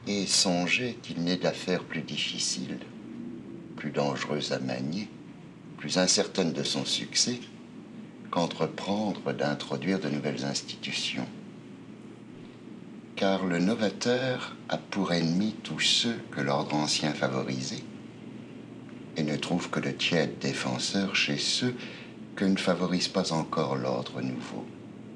Et songez qu'il n'est d'affaire plus difficile, plus dangereuse à manier, plus incertaine de son succès, qu'entreprendre d'introduire de nouvelles institutions. Car le novateur a pour ennemi tous ceux que l'ordre ancien favorisait et ne trouve que de tièdes défenseurs chez ceux que ne favorise pas encore l'ordre nouveau.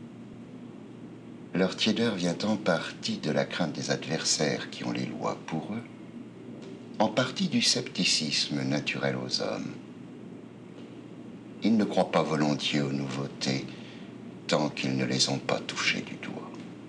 Leur tiédeur vient en partie de la crainte des adversaires qui ont les lois pour eux, en partie du scepticisme naturel aux hommes. Ils ne croient pas volontiers aux nouveautés tant qu'ils ne les ont pas touchées du doigt.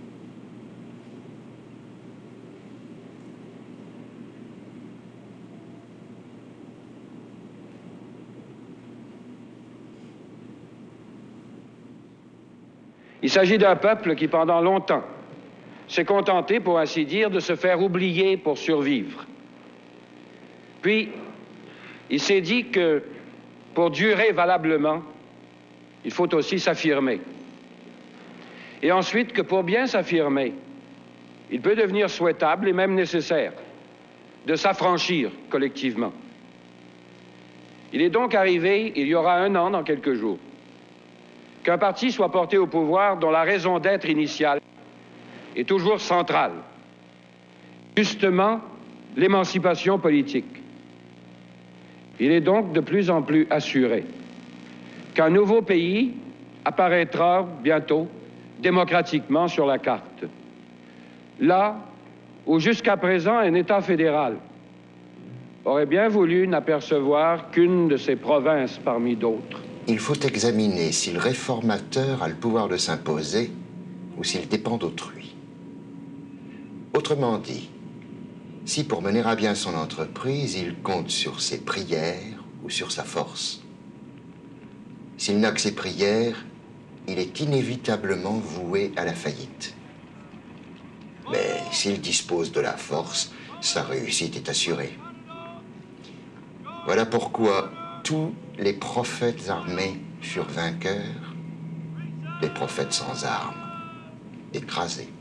Il s'agit d'un peuple qui, pendant longtemps, s'est contenté, pour ainsi dire, de se faire oublier pour survivre. Puis, il s'est dit que, pour durer valablement, il faut aussi s'affirmer. Et ensuite, que pour bien s'affirmer, il peut devenir souhaitable et même nécessaire de s'affranchir collectivement. Il est donc arrivé, il y aura 1 an dans quelques jours, qu'un parti soit porté au pouvoir dont la raison d'être initiale est toujours centrale. Justement, l'émancipation politique. Il est donc de plus en plus assuré qu'un nouveau pays apparaîtra bientôt démocratiquement sur la carte. Là où jusqu'à présent un État fédéral aurait bien voulu n'apercevoir qu'une de ses provinces parmi d'autres. Il faut examiner si le réformateur a le pouvoir de s'imposer ou s'il dépend d'autrui. Autrement dit, si pour mener à bien son entreprise, il compte sur ses prières ou sur sa force. S'il n'a que ses prières, il est inévitablement voué à la faillite. Mais s'il dispose de la force, sa réussite est assurée. Voilà pourquoi tous les prophètes armés furent vainqueurs, les prophètes sans armes, écrasés.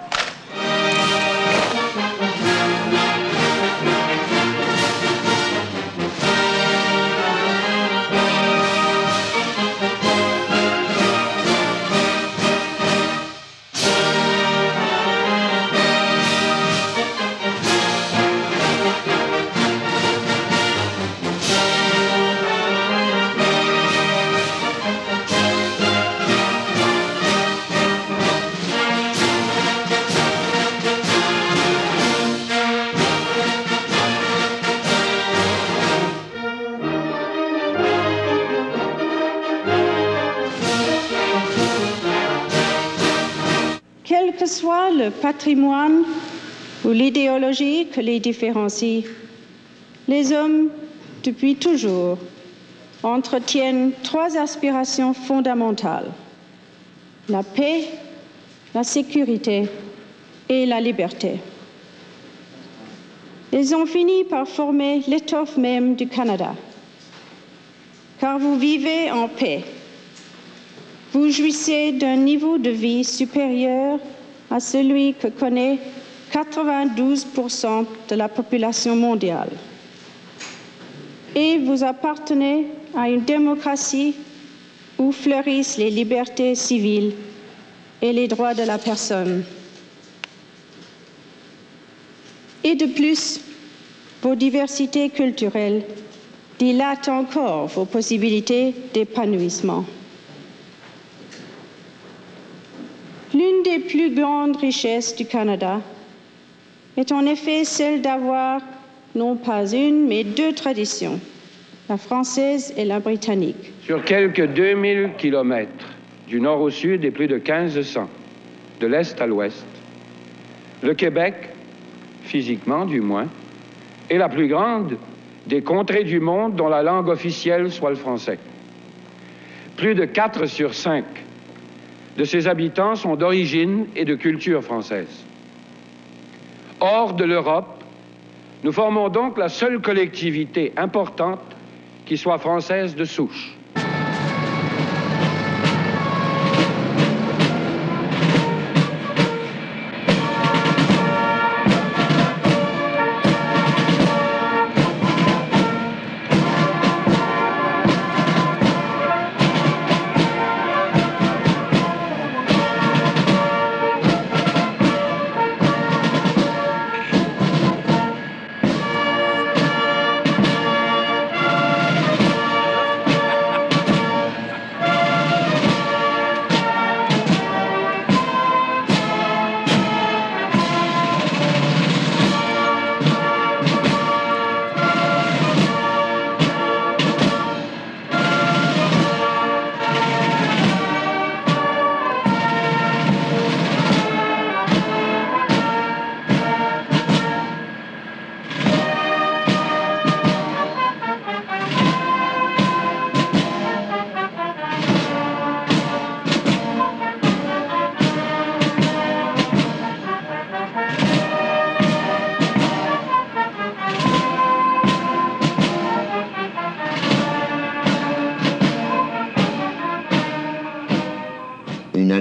Quel que soit le patrimoine ou l'idéologie que les différencie, les hommes, depuis toujours, entretiennent 3 aspirations fondamentales: la paix, la sécurité et la liberté. Ils ont fini par former l'étoffe même du Canada, car vous vivez en paix. Vous jouissez d'un niveau de vie supérieur à celui que connaît 92% de la population mondiale. Et vous appartenez à une démocratie où fleurissent les libertés civiles et les droits de la personne. Et de plus, vos diversités culturelles dilatent encore vos possibilités d'épanouissement. L'une des plus grandes richesses du Canada est en effet celle d'avoir non pas une, mais 2 traditions, la française et la britannique. Sur quelques 2000 kilomètres, du nord au sud et plus de 1500, de l'est à l'ouest, le Québec, physiquement du moins, est la plus grande des contrées du monde dont la langue officielle soit le français. Plus de 4 sur 5 de ses habitants sont d'origine et de culture française. Hors de l'Europe, nous formons donc la seule collectivité importante qui soit française de souche.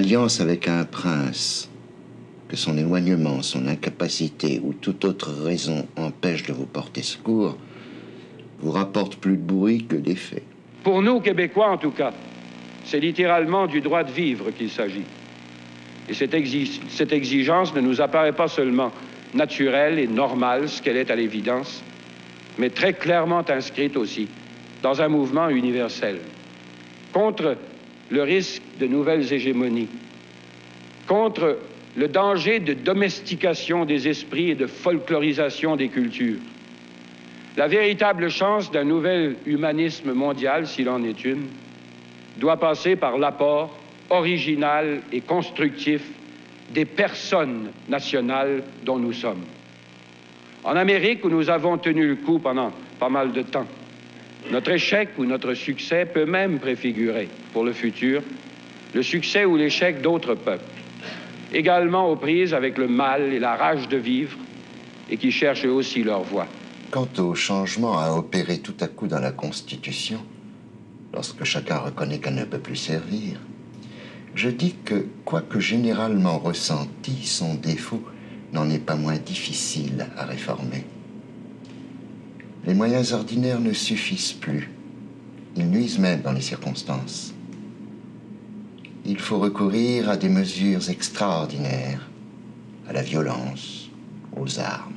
alliance avec un prince, que son éloignement, son incapacité ou toute autre raison empêche de vous porter secours, vous rapporte plus de bruit que d'effet. Pour nous, Québécois en tout cas, c'est littéralement du droit de vivre qu'il s'agit. Et cette exigence ne nous apparaît pas seulement naturelle et normale, ce qu'elle est à l'évidence, mais très clairement inscrite aussi dans un mouvement universel, contre le risque de nouvelles hégémonies, contre le danger de domestication des esprits et de folklorisation des cultures. La véritable chance d'un nouvel humanisme mondial, s'il en est une, doit passer par l'apport original et constructif des personnes nationales dont nous sommes. En Amérique, où nous avons tenu le coup pendant pas mal de temps, notre échec ou notre succès peut même préfigurer, pour le futur, le succès ou l'échec d'autres peuples, également aux prises avec le mal et la rage de vivre, et qui cherchent eux aussi leur voie. Quant au changement à opérer tout à coup dans la Constitution, lorsque chacun reconnaît qu'elle ne peut plus servir, je dis que, quoique généralement ressenti, son défaut n'en est pas moins difficile à réformer. Les moyens ordinaires ne suffisent plus. Ils nuisent même dans les circonstances. Il faut recourir à des mesures extraordinaires, à la violence, aux armes.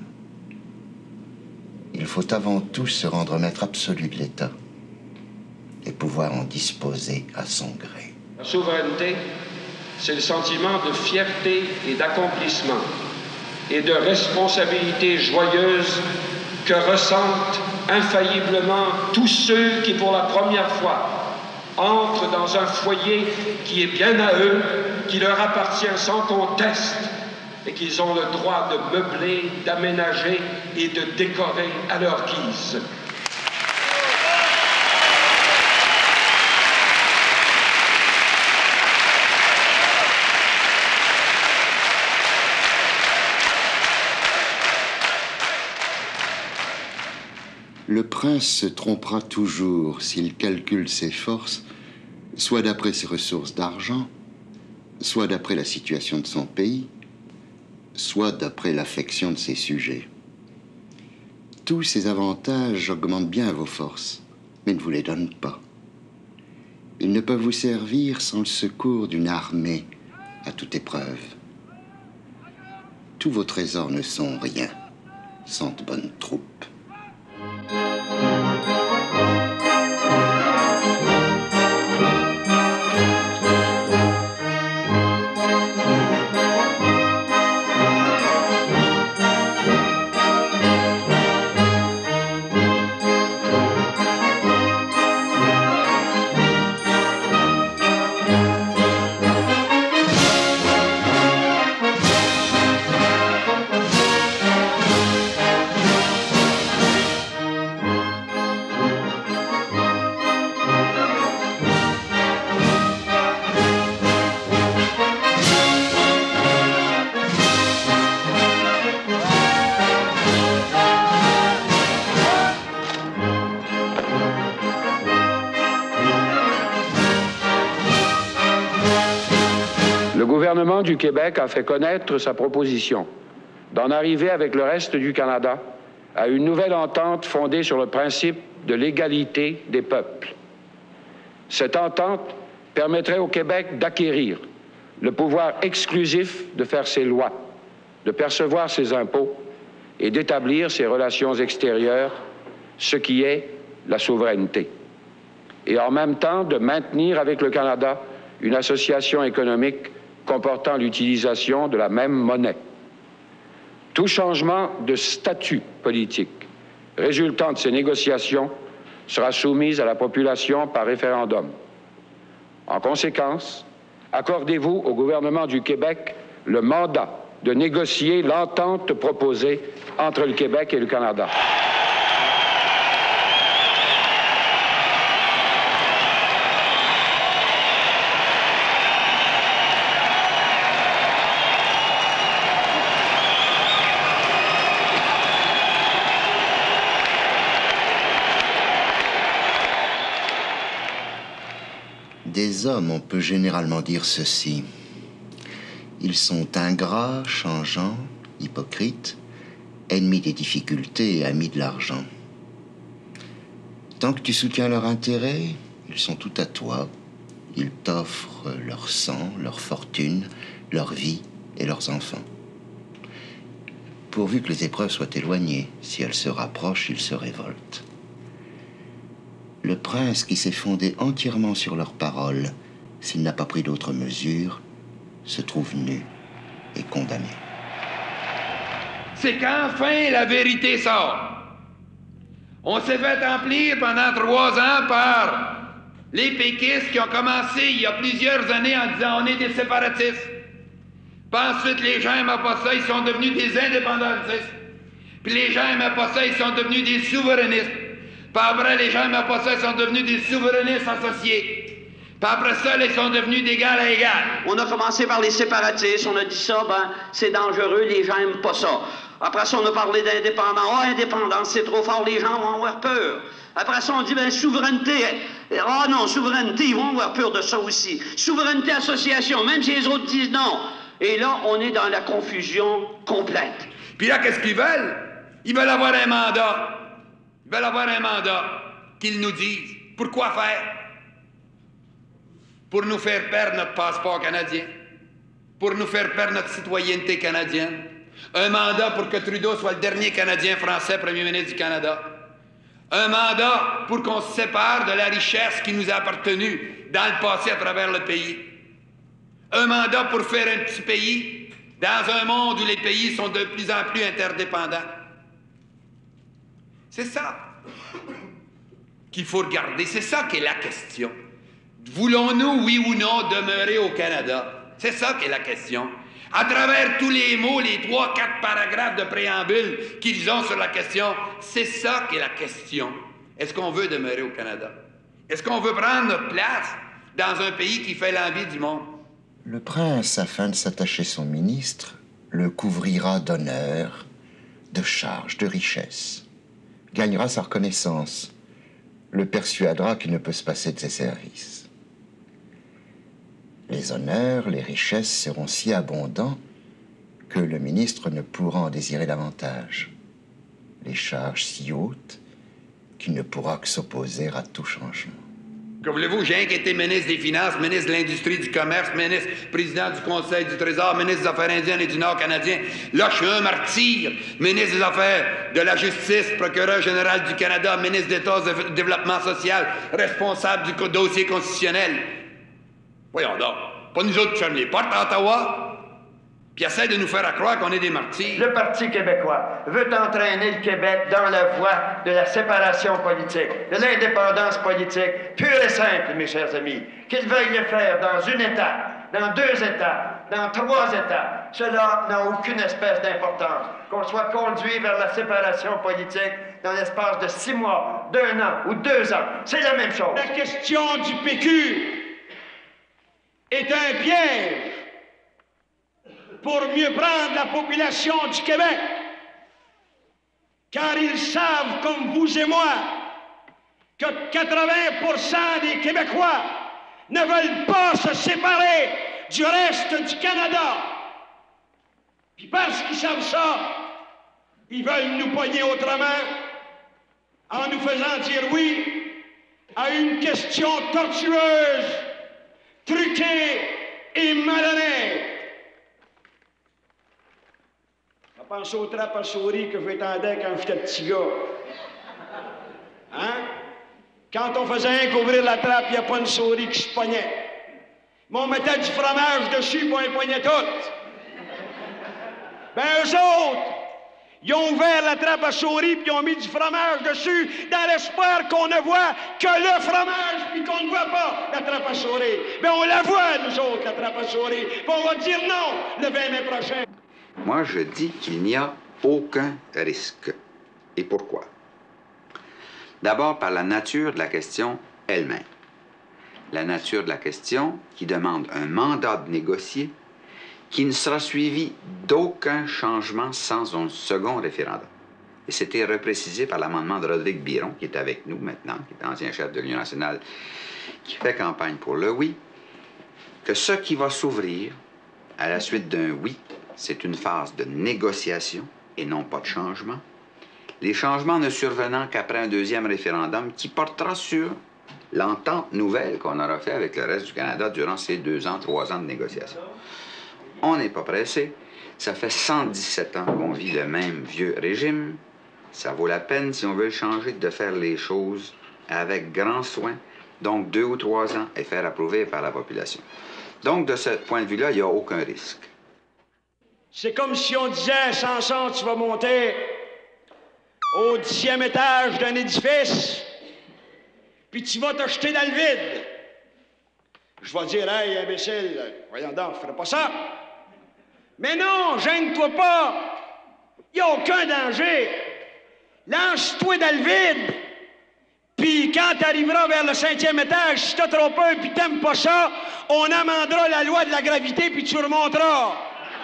Il faut avant tout se rendre maître absolu de l'État et pouvoir en disposer à son gré. La souveraineté, c'est le sentiment de fierté et d'accomplissement et de responsabilité joyeuse que ressentent infailliblement tous ceux qui, pour la première fois, entrent dans un foyer qui est bien à eux, qui leur appartient sans conteste, et qu'ils ont le droit de meubler, d'aménager et de décorer à leur guise. Le prince se trompera toujours s'il calcule ses forces, soit d'après ses ressources d'argent, soit d'après la situation de son pays, soit d'après l'affection de ses sujets. Tous ces avantages augmentent bien vos forces, mais ne vous les donnent pas. Ils ne peuvent vous servir sans le secours d'une armée à toute épreuve. Tous vos trésors ne sont rien sans de bonnes troupes. Le gouvernement du Québec a fait connaître sa proposition d'en arriver avec le reste du Canada à une nouvelle entente fondée sur le principe de l'égalité des peuples. Cette entente permettrait au Québec d'acquérir le pouvoir exclusif de faire ses lois, de percevoir ses impôts et d'établir ses relations extérieures, ce qui est la souveraineté. Et en même temps de maintenir avec le Canada une association économique comportant l'utilisation de la même monnaie. Tout changement de statut politique résultant de ces négociations sera soumis à la population par référendum. En conséquence, accordez-vous au gouvernement du Québec le mandat de négocier l'entente proposée entre le Québec et le Canada. Des hommes, on peut généralement dire ceci. Ils sont ingrats, changeants, hypocrites, ennemis des difficultés et amis de l'argent. Tant que tu soutiens leur intérêt, ils sont tout à toi. Ils t'offrent leur sang, leur fortune, leur vie et leurs enfants. Pourvu que les épreuves soient éloignées, si elles se rapprochent, ils se révoltent. Le prince qui s'est fondé entièrement sur leurs paroles, s'il n'a pas pris d'autres mesures, se trouve nu et condamné. C'est qu'enfin la vérité sort. On s'est fait emplir pendant 3 ans par les péquistes qui ont commencé il y a plusieurs années en disant on est des séparatistes. Puis ensuite, les gens n'aimaient pas ça, ils sont devenus des indépendantistes. Puis les gens n'aimaient pas ça, ils sont devenus des souverainistes. Puis après, les gens n'aimaient pas ça, ils sont devenus des souverainistes associés. Puis après ça, ils sont devenus d'égal à égal. On a commencé par les séparatistes, on a dit ça, ben, c'est dangereux, les gens n'aiment pas ça. Après ça, on a parlé d'indépendance. Oh, indépendance, c'est trop fort, les gens vont avoir peur. Après ça, on dit, ben, souveraineté. Ah non, souveraineté, ils vont avoir peur de ça aussi. Souveraineté, association, même si les autres disent non. Et là, on est dans la confusion complète. Puis là, qu'est-ce qu'ils veulent? Ils veulent avoir un mandat. Ils veulent avoir un mandat qu'ils nous disent. Pourquoi faire? Pour nous faire perdre notre passeport canadien. Pour nous faire perdre notre citoyenneté canadienne. Un mandat pour que Trudeau soit le dernier Canadien français premier ministre du Canada. Un mandat pour qu'on se sépare de la richesse qui nous a appartenu dans le passé à travers le pays. Un mandat pour faire un petit pays dans un monde où les pays sont de plus en plus interdépendants. C'est ça qu'il faut regarder. C'est ça qui est la question. Voulons-nous, oui ou non, demeurer au Canada? C'est ça qui est la question. À travers tous les mots, les 3-4 paragraphes de préambule qu'ils ont sur la question, c'est ça qui est la question. Est-ce qu'on veut demeurer au Canada? Est-ce qu'on veut prendre notre place dans un pays qui fait l'envie du monde? Le prince, afin de s'attacher son ministre, le couvrira d'honneur, de charges, de richesses, gagnera sa reconnaissance, le persuadera qu'il ne peut se passer de ses services. Les honneurs, les richesses seront si abondants que le ministre ne pourra en désirer davantage. Les charges si hautes qu'il ne pourra que s'opposer à tout changement. Que voulez-vous, j'ai été ministre des Finances, ministre de l'Industrie, du Commerce, ministre, président du Conseil du Trésor, ministre des Affaires indiennes et du Nord canadien. Là, je suis un martyr, ministre des Affaires de la Justice, procureur général du Canada, ministre d'État du Développement social, responsable du dossier constitutionnel. Voyons donc, pas nous autres qui ferment les portes à Ottawa, puis essaie de nous faire croire qu'on est des martyrs. Le Parti québécois veut entraîner le Québec dans la voie de la séparation politique, de l'indépendance politique, pure et simple, mes chers amis. Qu'il veuille le faire dans une étape, dans 2 étapes, dans 3 étapes, cela n'a aucune espèce d'importance. Qu'on soit conduit vers la séparation politique dans l'espace de 6 mois, d'1 an ou 2 ans, c'est la même chose. La question du PQ est un piège pour mieux prendre la population du Québec, car ils savent, comme vous et moi, que 80% des Québécois ne veulent pas se séparer du reste du Canada. Puis parce qu'ils savent ça, ils veulent nous pogner autrement en nous faisant dire oui à une question tortueuse, truquée et malhonnête. Je pense aux trappes à souris que j'attendais quand j'étais petit gars. Hein? Quand on faisait ouvrir la trappe, il n'y a pas une souris qui se pognait. Mais on mettait du fromage dessus, puis on les pognait toutes. Ben, eux autres, ils ont ouvert la trappe à souris, puis ils ont mis du fromage dessus, dans l'espoir qu'on ne voit que le fromage, puis qu'on ne voit pas la trappe à souris. Ben, on la voit, nous autres, la trappe à souris. Puis on va dire non le 20 mai prochain. Moi, je dis qu'il n'y a aucun risque. Et pourquoi? D'abord, par la nature de la question elle-même. La nature de la question qui demande un mandat de négocier qui ne sera suivi d'aucun changement sans un second référendum. Et c'était reprécisé par l'amendement de Rodrigue Biron, qui est avec nous maintenant, qui est ancien chef de l'Union nationale, qui fait campagne pour le oui, que ce qui va s'ouvrir À la suite d'un oui, c'est une phase de négociation et non pas de changement. Les changements ne survenant qu'après un deuxième référendum qui portera sur l'entente nouvelle qu'on aura fait avec le reste du Canada durant ces 2 ans, 3 ans de négociation. On n'est pas pressé. Ça fait 117 ans qu'on vit le même vieux régime. Ça vaut la peine, si on veut changer, de faire les choses avec grand soin, donc 2 ou 3 ans, et faire approuver par la population. Donc, de ce point de vue-là, il n'y a aucun risque. C'est comme si on disait, Samson, tu vas monter au 10e étage d'un édifice, puis tu vas te jeter dans le vide. Je vais dire, hey, imbécile, voyons donc, ferais pas ça. Mais non, gêne-toi pas. Il n'y a aucun danger. Lance-toi dans le vide. Puis quand tu arriveras vers le 5e étage, si t'as trop peur puis t'aimes pas ça, on amendera la loi de la gravité puis tu remonteras.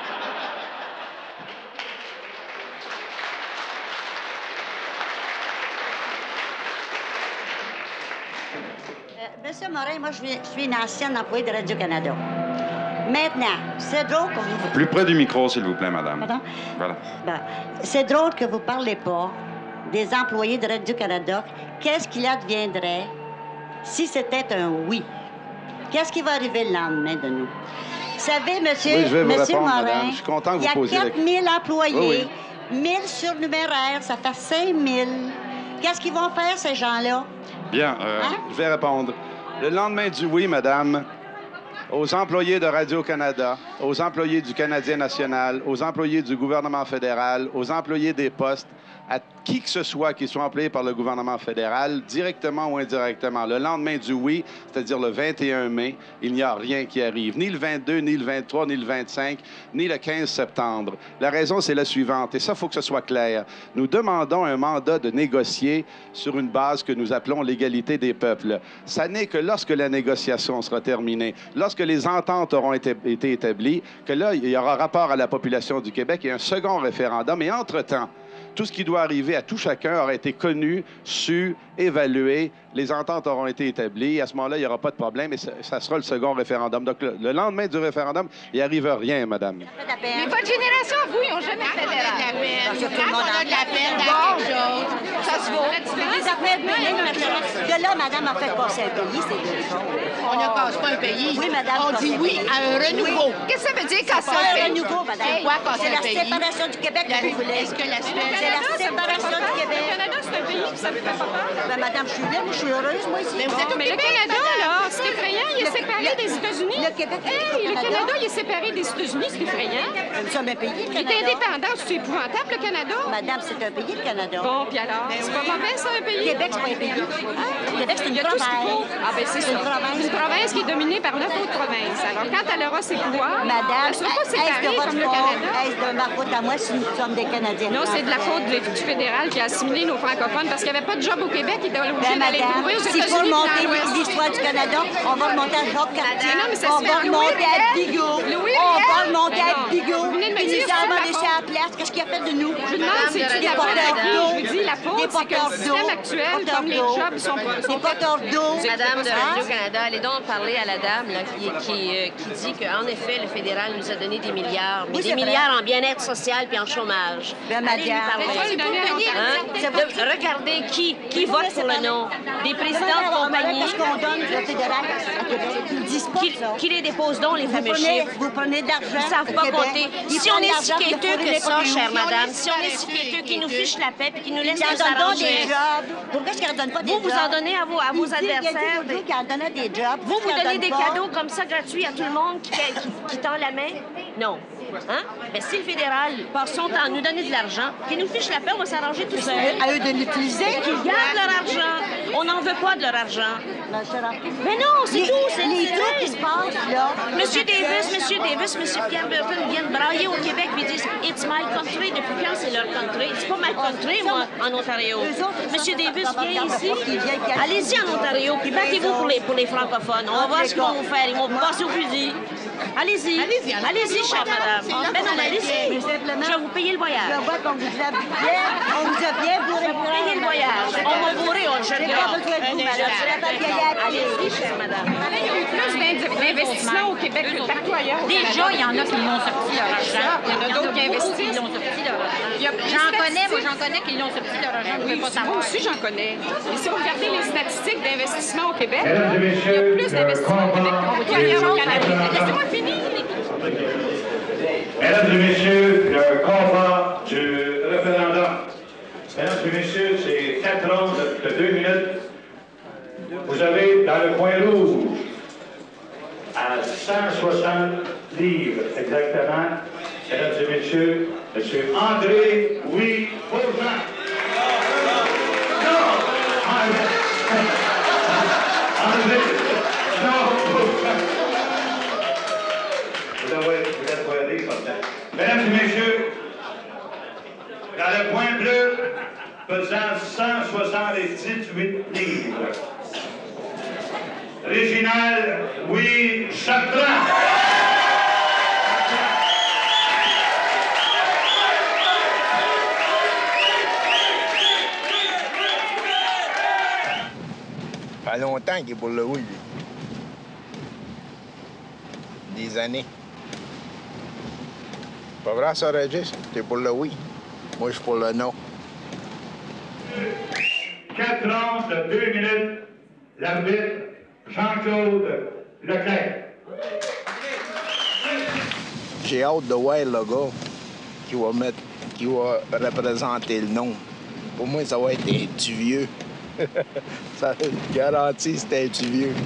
Monsieur Morin, moi, je suis une ancienne employée de Radio-Canada. Maintenant, c'est drôle que vous... Plus près du micro, s'il vous plaît, madame. Pardon? Voilà. Ben, c'est drôle que vous ne parlez pas des employés de Radio-Canada. Qu'est-ce qu'il adviendrait si c'était un oui? Qu'est-ce qui va arriver le lendemain de nous? Vous savez, monsieur, oui, je vais vous monsieur répondre, Morin, madame. Je suis content que vous posiez il y a 4000 employés, oui. 1000 surnuméraires, ça fait 5000. Qu'est-ce qu'ils vont faire, ces gens-là? Bien, je vais répondre. Le lendemain du oui, madame, aux employés de Radio-Canada, aux employés du Canadien national, aux employés du gouvernement fédéral, aux employés des postes, à qui que ce soit qui soit employé par le gouvernement fédéral, directement ou indirectement. Le lendemain du oui, c'est-à-dire le 21 mai, il n'y a rien qui arrive. Ni le 22, ni le 23, ni le 25, ni le 15 septembre. La raison, c'est la suivante, et ça, il faut que ce soit clair. Nous demandons un mandat de négocier sur une base que nous appelons l'égalité des peuples. Ça n'est que lorsque la négociation sera terminée, lorsque les ententes auront été établies, que là, il y aura rapport à la population du Québec et un second référendum. Et entre-temps, tout ce qui doit arriver à tout chacun aura été connu, su, évalué. Les ententes auront été établies. À ce moment-là, il n'y aura pas de problème et ça sera le second référendum. Donc, le lendemain du référendum, il n'y arrive rien, madame. Mais votre génération, vous, ils n'ont jamais fait de Quand on a de la peine dans quelque chose, ça se vaut. Ça fait de là, madame, en fait passer un pays, c'est deux choses. On ne casse pas un pays. Oui, madame. On dit oui à un renouveau. Qu'est-ce que ça veut dire casser un pays? Un renouveau, madame. C'est quoi casser un pays? C'est la séparation du Québec que vous voulez. Est-ce que la C'est la séparation du Québec. Le Canada, c'est un pays, puis ça ne fait pas peur. Ben, madame, je suis là, je suis heureuse, moi, ici. Mais vous êtes au Québec, le Canada, madame. là, c'est effrayant. Il est séparé des États-Unis. Le Québec, hey, le Canada, il est séparé des États-Unis, c'est effrayant. Nous sommes un pays, le Il est Canada. indépendant, c'est épouvantable, le Canada. Madame, c'est un pays, le Canada. Bon, puis alors, c'est pas mauvais, ça, un pays? Québec, c'est pas un pays. Québec, c'est Il une y a tout ce qu'il faut. province. Ah, ben c'est ça. Une province qui est dominée par 9 autres provinces. Alors, quand elle aura ses pouvoirs, Madame, elle ne sera pas séparée est-ce de votre comme le faute? Canada. Est-ce de ma faute à moi si nous sommes des Canadiens? Non, c'est de la faute du fédéral qui a assimilé nos francophones parce qu'il n'y avait pas de job au Québec. Ils étaient obligés Ben, d'aller madame, trouver aux s'il faut États-Unis. remonter l'histoire du Canada, on va remonter à Jacques Cartier. Non, mais ça On se va fait. remonter à Bigot. On va remonter à Bigot. Vous venez de me Puis dire nous c'est avons ma laissé faute. à la place. Qu'est-ce qu'il a fait de nous? Je vous demande, c'est-tu de la faute à qui? Je vous dis, la faute, c'est que le système actuel, comme les jobs, sont pas... Des porteurs d'eau. Madame de Radio-Canada, allez donc parler à la dame là, qui dit qu'en effet, le fédéral nous a donné des milliards, mais Oui, des c'est milliards en bien-être social puis en chômage. Ben, Allez lui madame. parler. Regardez qui vote pour le non. Des présidents de compagnie Parce qu'on donne le fédéral à Québec. Ils disent pas ça. qui les déposent donc, les fameux chiffres. Vous prenez de l'argent. Ils ne savent au pas Québec. compter. Ils Si on prennent est l'argent si pour quêteux fourrer que les ça, produits. chère madame, si on est si quêteux qu'ils nous fichent la paix puis qu'ils nous laissent Ils en nous donnent donc des arranger. jobs. Pourquoi est-ce qu'ils en donnent pas des jobs? Vous en donnez à vos Il dit adversaires. qu'ils en donnaient des jobs. Vous Pourquoi ils en donnez des donnent pas? cadeaux comme ça gratuits à tout le monde qui tend la main? Non. Hein? Ben, si le fédéral passe son temps à nous donner de l'argent, qu'il nous fiche la paix, on va s'arranger tout seul. À eux de l'utiliser. Qu'ils gardent leur argent. On n'en veut pas de leur argent. Mais non, c'est tout. C'est les trucs qui se passent, là. Monsieur Pierre Burton viennent brailler au Québec et disent « It's my country ». Depuis quand c'est leur country? C'est pas ma country, moi, en Ontario. Monsieur Davis vient ici. Allez-y en Ontario, puis battez-vous pour les francophones. On va voir ce qu'ils vont vous faire. Ils vont vous passer au fusil. Allez-y. Allez-y, chère madame. Ben non, allez-y. Je vais vous payer le voyage. Je vois qu'on vous a bien bourré. Payez le voyage. On va bourrer, on je allez-y, chère madame. Il y a eu plus d'investissements au Québec que partout ailleurs au Canada. Déjà, il y en a qui l'ont sorti leur argent. Il y en a d'autres qui investissent. Qui l'ont sorti leur argent. J'en connais qui l'ont sorti leur argent. Oui, moi aussi, j'en connais. Et si vous regardez les statistiques d'investissement au Québec, il y Mesdames et a messieurs, plus d'investissements au Québec qu'ailleurs au Canada. Laissez-moi finir. Mesdames et messieurs, le combat du référendum. Mesdames et messieurs, c'est 4 rondes de 2 minutes. Vous avez dans le coin rouge, à 160 livres exactement, mesdames et messieurs, M. André-Louis Bourgeon. Non! André! Non! Vous êtes voyés, pourtant. Mesdames et messieurs, dans le coin bleu, pesant 178 livres. Réginald Louis Chartrand. Ça fait longtemps qu'il est pour le oui, lui. Des années. Pas vrai, ça, Régis? T'es pour le oui. Moi, je suis pour le non. 4 rondes de 2 minutes. L'arbitre, Jean-Claude Leclerc. J'ai hâte de voir le gars qui va représenter le nom. Pour moi, ça va être un petit vieux. Ça garantit c'est un petit vieux.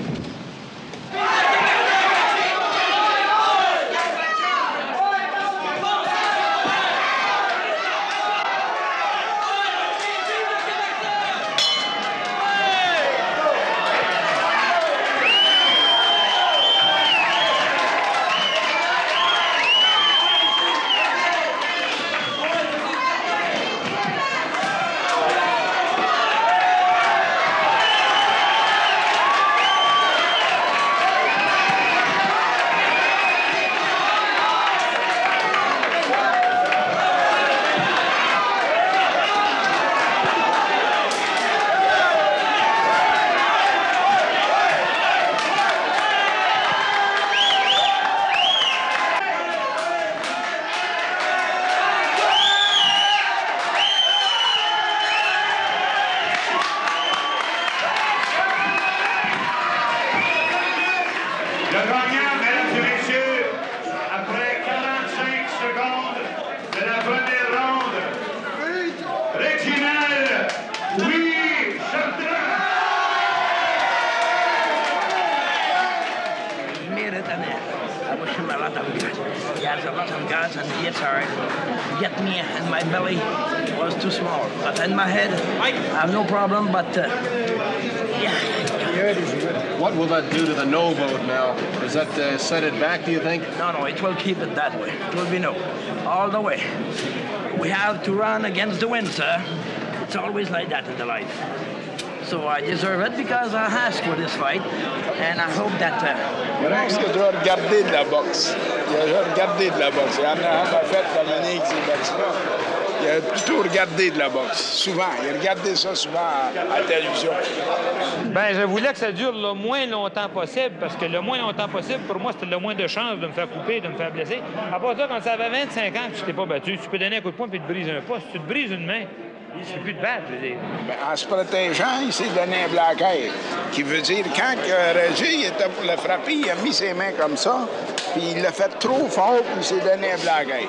Problem, but What will that do to the no vote now? Does that set it back, do you think? No, it will keep it that way. It will be no, all the way. We have to run against the wind, sir. It's always like that in the life. So I deserve it because I asked for this fight, and I hope that... Parce que je dois regarder de la boxe. Il a regardé de la boxe. Il en a fait Dominique, c'est boxe là. Il a plutôt regardé de la boxe, souvent. Il a regardé ça souvent à la télévision. Bien, je voulais que ça dure le moins longtemps possible, parce que le moins longtemps possible, pour moi, c'était le moins de chances de me faire couper, de me faire blesser. À part ça, quand ça avait 25 ans que tu t'es pas battu, tu peux donner un coup de poing et te briser un pas. Si tu te brises une main, tu peux plus te battre, je veux dire. Bien, en se protégeant, il s'est donné un black eye, qui veut dire quand Régis était pour le frapper, il a mis ses mains comme ça, puis il l'a fait trop fort, puis il s'est donné un black eye.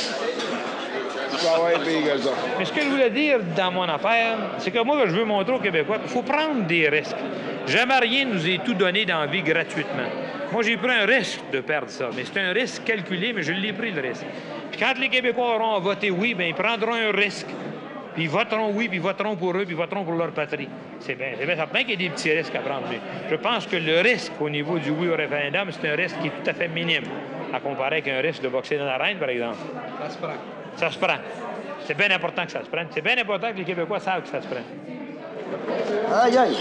Mais ce que je voulais dire dans mon affaire, c'est que moi, je veux montrer aux Québécois qu'il faut prendre des risques. Jamais rien nous est tout donné dans la vie gratuitement. Moi, j'ai pris un risque de perdre ça, mais c'est un risque calculé, mais je l'ai pris, le risque. Puis quand les Québécois auront voté oui, bien, ils prendront un risque. Puis ils voteront oui, puis ils voteront pour eux, puis ils voteront pour leur patrie. C'est bien certain qu'il y a des petits risques à prendre. Mais je pense que le risque au niveau du oui au référendum, c'est un risque qui est tout à fait minime, à comparer avec un risque de boxer dans l'arène, par exemple. Ça se prend. Ça se prend. C'est bien important que ça se prenne. C'est bien important que les Québécois savent que ça se prenne. Aïe, aïe.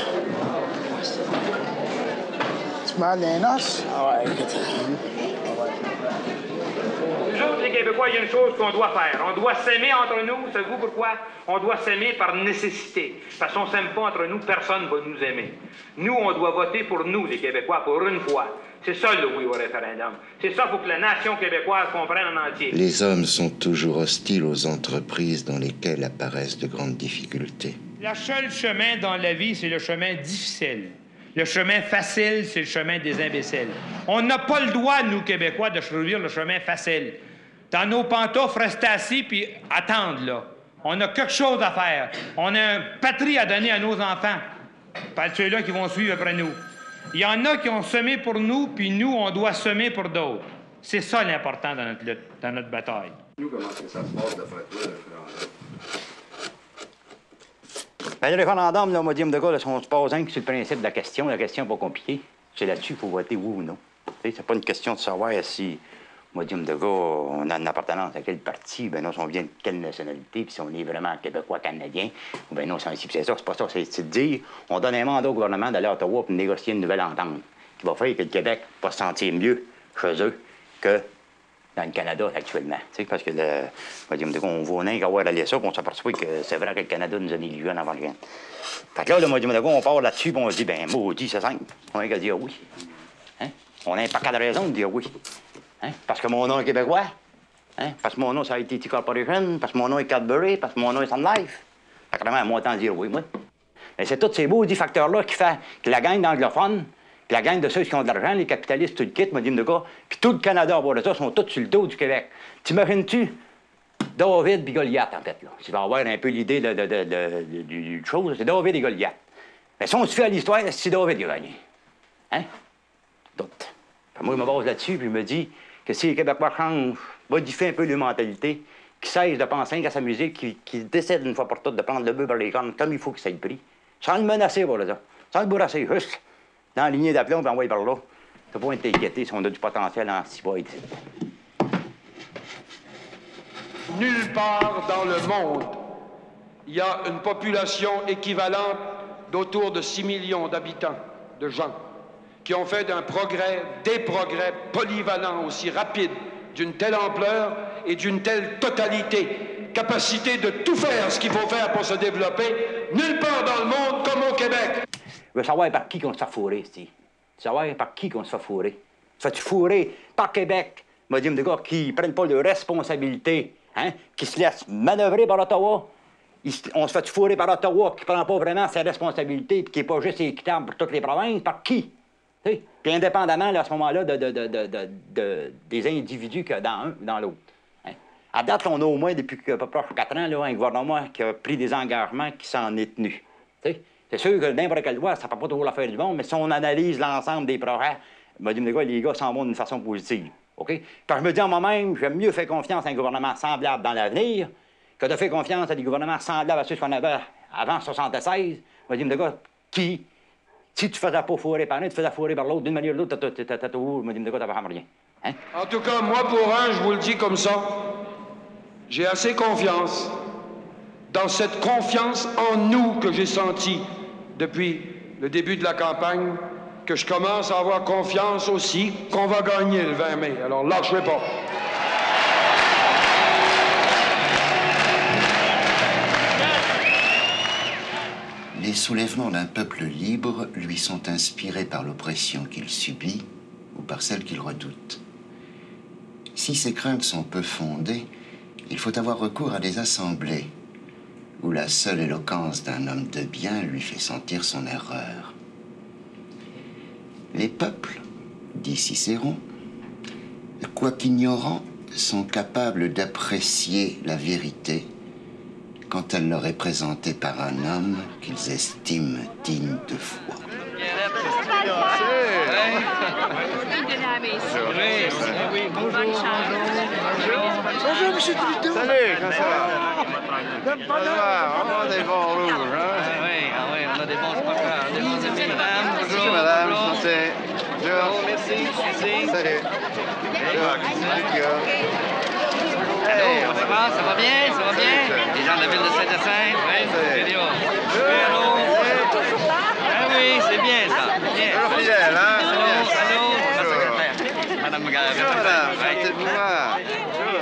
Tu m'as les noces? Ah ouais, écoute. Nous autres, les Québécois, il y a une chose qu'on doit faire. On doit s'aimer entre nous. Savez-vous pourquoi? On doit s'aimer par nécessité. Parce qu'on ne s'aime pas entre nous, personne ne va nous aimer. Nous, on doit voter pour nous, les Québécois, pour une fois. C'est ça le oui au référendum. C'est ça, il faut que la nation québécoise comprenne en entier. Les hommes sont toujours hostiles aux entreprises dans lesquelles apparaissent de grandes difficultés. Le seul chemin dans la vie, c'est le chemin difficile. Le chemin facile, c'est le chemin des imbéciles. On n'a pas le droit, nous, Québécois, de choisir le chemin facile. Dans nos pantoufles, rester assis puis attendre, là. On a quelque chose à faire. On a une patrie à donner à nos enfants. Pas ceux-là qui vont suivre après nous. Il y en a qui ont semé pour nous, puis nous, on doit semer pour d'autres. C'est ça l'important dans notre lutte, dans notre bataille. Nous, comment ça se passe d'après toi, le référendum? Bien, le référendum, là, on m'a dit, de gars, là, on se pose sur le principe de la question n'est pas compliquée. C'est là-dessus qu'il faut voter oui ou non. C'est pas une question de savoir si, on m'a dit, de gars, on a une appartenance à quel parti, ben non, si on vient de quelle nationalité, puis si on est vraiment québécois, canadien, ou ben non, c'est ça, c'est pas ça. C'est de dire, on donne un mandat au gouvernement d'aller à Ottawa pour négocier une nouvelle entente qui va faire que le Québec va se sentir mieux chez eux que dans le Canada actuellement. Parce que, on voit rien qu'avoir allé ça, puis on s'aperçoit que c'est vrai que le Canada nous a négligés en avant rien. Fait que là, on part là-dessus, puis on se dit, ben maudit, c'est simple. On a qu'à dire oui. Hein? On a un paquet de raisons de dire oui. Hein? Parce que mon nom est québécois. Hein? Parce que mon nom, c'est ITT Corporation. Parce que mon nom est Cadbury. Parce que mon nom est Sun Life. Fait que vraiment, moi, autant dire oui, moi. Mais c'est tous ces beaux facteurs-là qui font que la gang d'anglophones, puis la gang de ceux qui ont de l'argent, les capitalistes, tout le kit, de gars, puis tout le Canada à bord de ça, sont tous sur le dos du Québec. T'imagines-tu David et Goliath, en fait, là? Tu vas avoir un peu l'idée du chose, c'est David et Goliath. Mais si on se fait à l'histoire, c'est David qui a gagné. Hein? Doute. Moi, je me base là-dessus, puis je me dis que si les Québécois changent, modifient un peu leur mentalité, qu'ils cessent de penser qu'à s'amuser, qu'ils décident une fois pour toutes de prendre le bœuf par les cornes comme il faut que ça ait le prix, sans le menacer, voilà ça. Sans le bourrasser, juste dans la lignée d'aplomb, puis envoyer par là. T'as pas à t'inquiéter si on a du potentiel en ciboire ici. Nulle part dans le monde, il y a une population équivalente d'autour de 6 millions d'habitants, de gens, qui ont fait des progrès polyvalents aussi rapides, d'une telle ampleur et d'une telle totalité, capacité de tout faire ce qu'il faut faire pour se développer, nulle part dans le monde comme au Québec. Je veux savoir par qui qu'on se fait fourrer, Steve. Savoir par qui qu'on se fait fourrer. Se fait-tu fourrer par Québec? M'a dit des gars qui prennent pas de responsabilité, hein? Qui se laissent manœuvrer par Ottawa. On se fait fourrer par Ottawa qui prend pas vraiment ses responsabilités et qui n'est pas juste équitable pour toutes les provinces. Par qui? T'sais? Puis indépendamment, là, à ce moment-là, des individus que dans un ou dans l'autre. Hein? À date, on a au moins, depuis à peu près 4 ans, là, un gouvernement qui a pris des engagements qui s'en est tenu. T'sais? C'est sûr que n'importe quelle loi, ça ne fait pas toujours l'affaire du monde, mais si on analyse l'ensemble des progrès, les gars s'en vont d'une façon positive. OK? Quand je me dis en moi-même, j'aime mieux faire confiance à un gouvernement semblable dans l'avenir que de faire confiance à des gouvernements semblables à ceux qu'on avait avant 1976. Qui, si tu faisais pas fourrer par un, tu faisais fourrer par l'autre, d'une manière ou l'autre, t'as toujours, t'avais rien. Hein? En tout cas, moi, pour un, je vous le dis comme ça, j'ai assez confiance dans cette confiance en nous que j'ai sentie depuis le début de la campagne, que je commence à avoir confiance aussi qu'on va gagner le 20 mai. Alors, lâchez pas. Les soulèvements d'un peuple libre lui sont inspirés par l'oppression qu'il subit ou par celle qu'il redoute. Si ces craintes sont peu fondées, il faut avoir recours à des assemblées où la seule éloquence d'un homme de bien lui fait sentir son erreur. Les peuples, dit Cicéron, quoiqu'ignorants, sont capables d'apprécier la vérité quand elle leur est présentée par un homme qu'ils estiment digne de foi. Bonjour, M. Trudeau. Salut, comment ça va? On a des bons rouges, hein? Oui, on a des bons spectacles. Des bons amis, madame. Bonjour, madame. Santé. Bonjour, merci. Salut. Allô, ça va bien? Ça va bien? Les gens de la ville de Saint-Hyacinthe? Oui, c'est bien. Ah oui, c'est bien, ça. Bien. Toujours fidèle, hein? Allô, ma secrétaire. Madame Gare. Bonjour, madame. Santé de vous voir.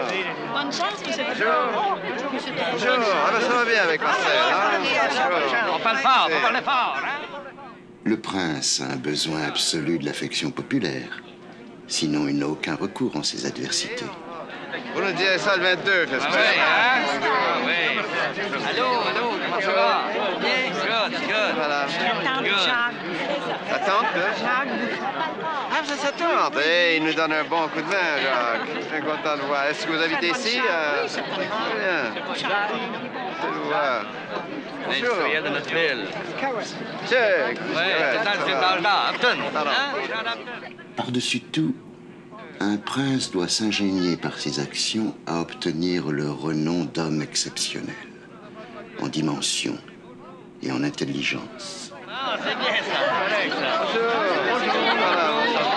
avec Marcel. Hein? On parle fort, on parle fort. Hein? Le prince a un besoin absolu de l'affection populaire. Sinon, il n'a aucun recours en ces adversités. Vous nous direz ça le 22, j'espère. Oui, hein? Oui. Allô, comment ça va? Bien, good. Voilà. Ta tante, Jacques? Ah, c'est sa tante. Hey, il nous donne un bon coup de main, Jacques. Je suis content de voir. Est-ce que vous habitez ici? Oui, c'est très bien. C'est de vous voir. L'industriel de notre ville. Check. Oui, c'est dans le film d'Alda. Par-dessus tout, un prince doit s'ingénier par ses actions à obtenir le renom d'homme exceptionnel, en dimension et en intelligence. Ah, c'est bien ça, correct ça. Bonjour. Voilà,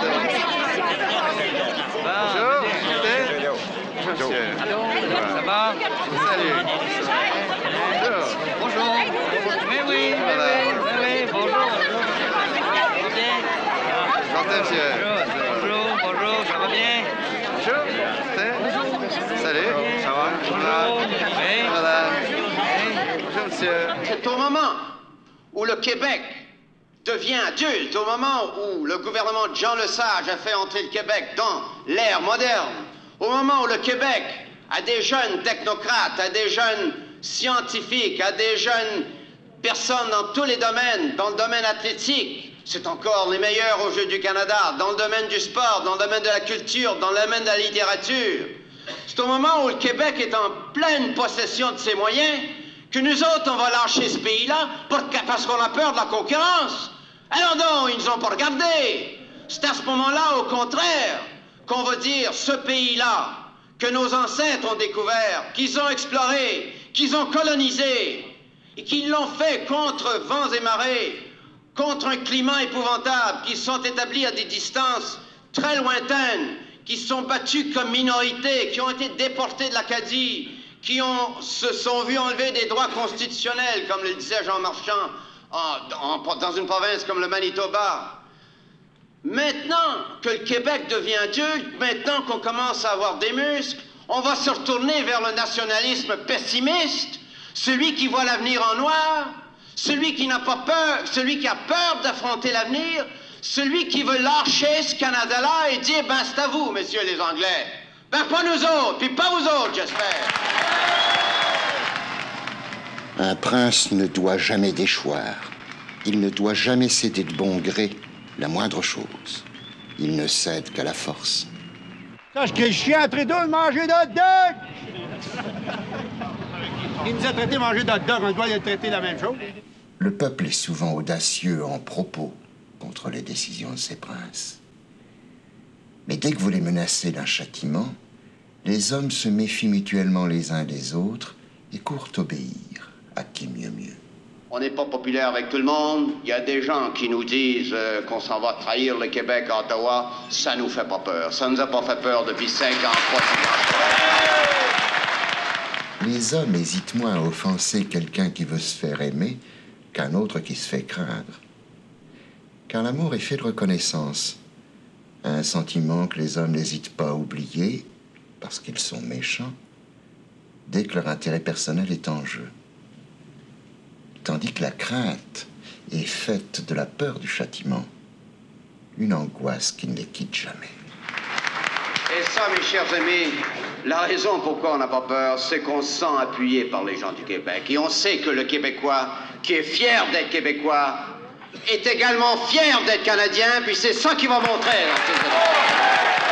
bonjour. Bonjour. Ça va? Salut. Bonjour. Mais oui, bonjour. Bien. Santé, monsieur. Bonjour, ça va bien? Bonjour. Salut. Ça va? Bonjour. Voilà. Bonjour, monsieur. C'est au moment où le Québec devient adulte, au moment où le gouvernement de Jean Lesage a fait entrer le Québec dans l'ère moderne, au moment où le Québec a des jeunes technocrates, a des jeunes scientifiques, a des jeunes personnes dans tous les domaines, dans le domaine athlétique, c'est encore les meilleurs aux Jeux du Canada, dans le domaine du sport, dans le domaine de la culture, dans le domaine de la littérature. C'est au moment où le Québec est en pleine possession de ses moyens que nous autres, on va lâcher ce pays-là parce qu'on a peur de la concurrence. Alors non, ils nous ont pas regardé. C'est à ce moment-là, au contraire, qu'on va dire ce pays-là que nos ancêtres ont découvert, qu'ils ont exploré, qu'ils ont colonisé et qu'ils l'ont fait contre vents et marées, contre un climat épouvantable, qui sont établis à des distances très lointaines, qui se sont battus comme minorité, qui ont été déportés de l'Acadie, qui se sont vus enlever des droits constitutionnels, comme le disait Jean Marchand, dans une province comme le Manitoba. Maintenant que le Québec devient adulte, maintenant qu'on commence à avoir des muscles, on va se retourner vers le nationalisme pessimiste, celui qui voit l'avenir en noir, celui qui n'a pas peur, celui qui a peur d'affronter l'avenir, celui qui veut lâcher ce Canada-là et dire « ben c'est à vous, messieurs les Anglais ». Ben pas nous autres, puis pas vous autres, j'espère. Un prince ne doit jamais déchoir. Il ne doit jamais céder de bon gré la moindre chose. Il ne cède qu'à la force. Sache que je suis entre deux de manger de hot dog! Il nous a traité de manger de hot dog, on doit le traiter la même chose. Le peuple est souvent audacieux en propos contre les décisions de ses princes. Mais dès que vous les menacez d'un châtiment, les hommes se méfient mutuellement les uns des autres et courent obéir à qui mieux mieux. On n'est pas populaire avec tout le monde. Il y a des gens qui nous disent qu'on s'en va trahir le Québec à Ottawa. Ça nous fait pas peur. Ça nous a pas fait peur depuis 5 ans. Les hommes hésitent moins à offenser quelqu'un qui veut se faire aimer qu'un autre qui se fait craindre. Car l'amour est fait de reconnaissance. Un sentiment que les hommes n'hésitent pas à oublier parce qu'ils sont méchants dès que leur intérêt personnel est en jeu. Tandis que la crainte est faite de la peur du châtiment, une angoisse qui ne les quitte jamais. Et ça, mes chers amis, la raison pourquoi on n'a pas peur, c'est qu'on se sent appuyé par les gens du Québec. Et on sait que le Québécois, qui est fier d'être Québécois, est également fier d'être Canadien, puis c'est ça qu'il va montrer dans ces élections.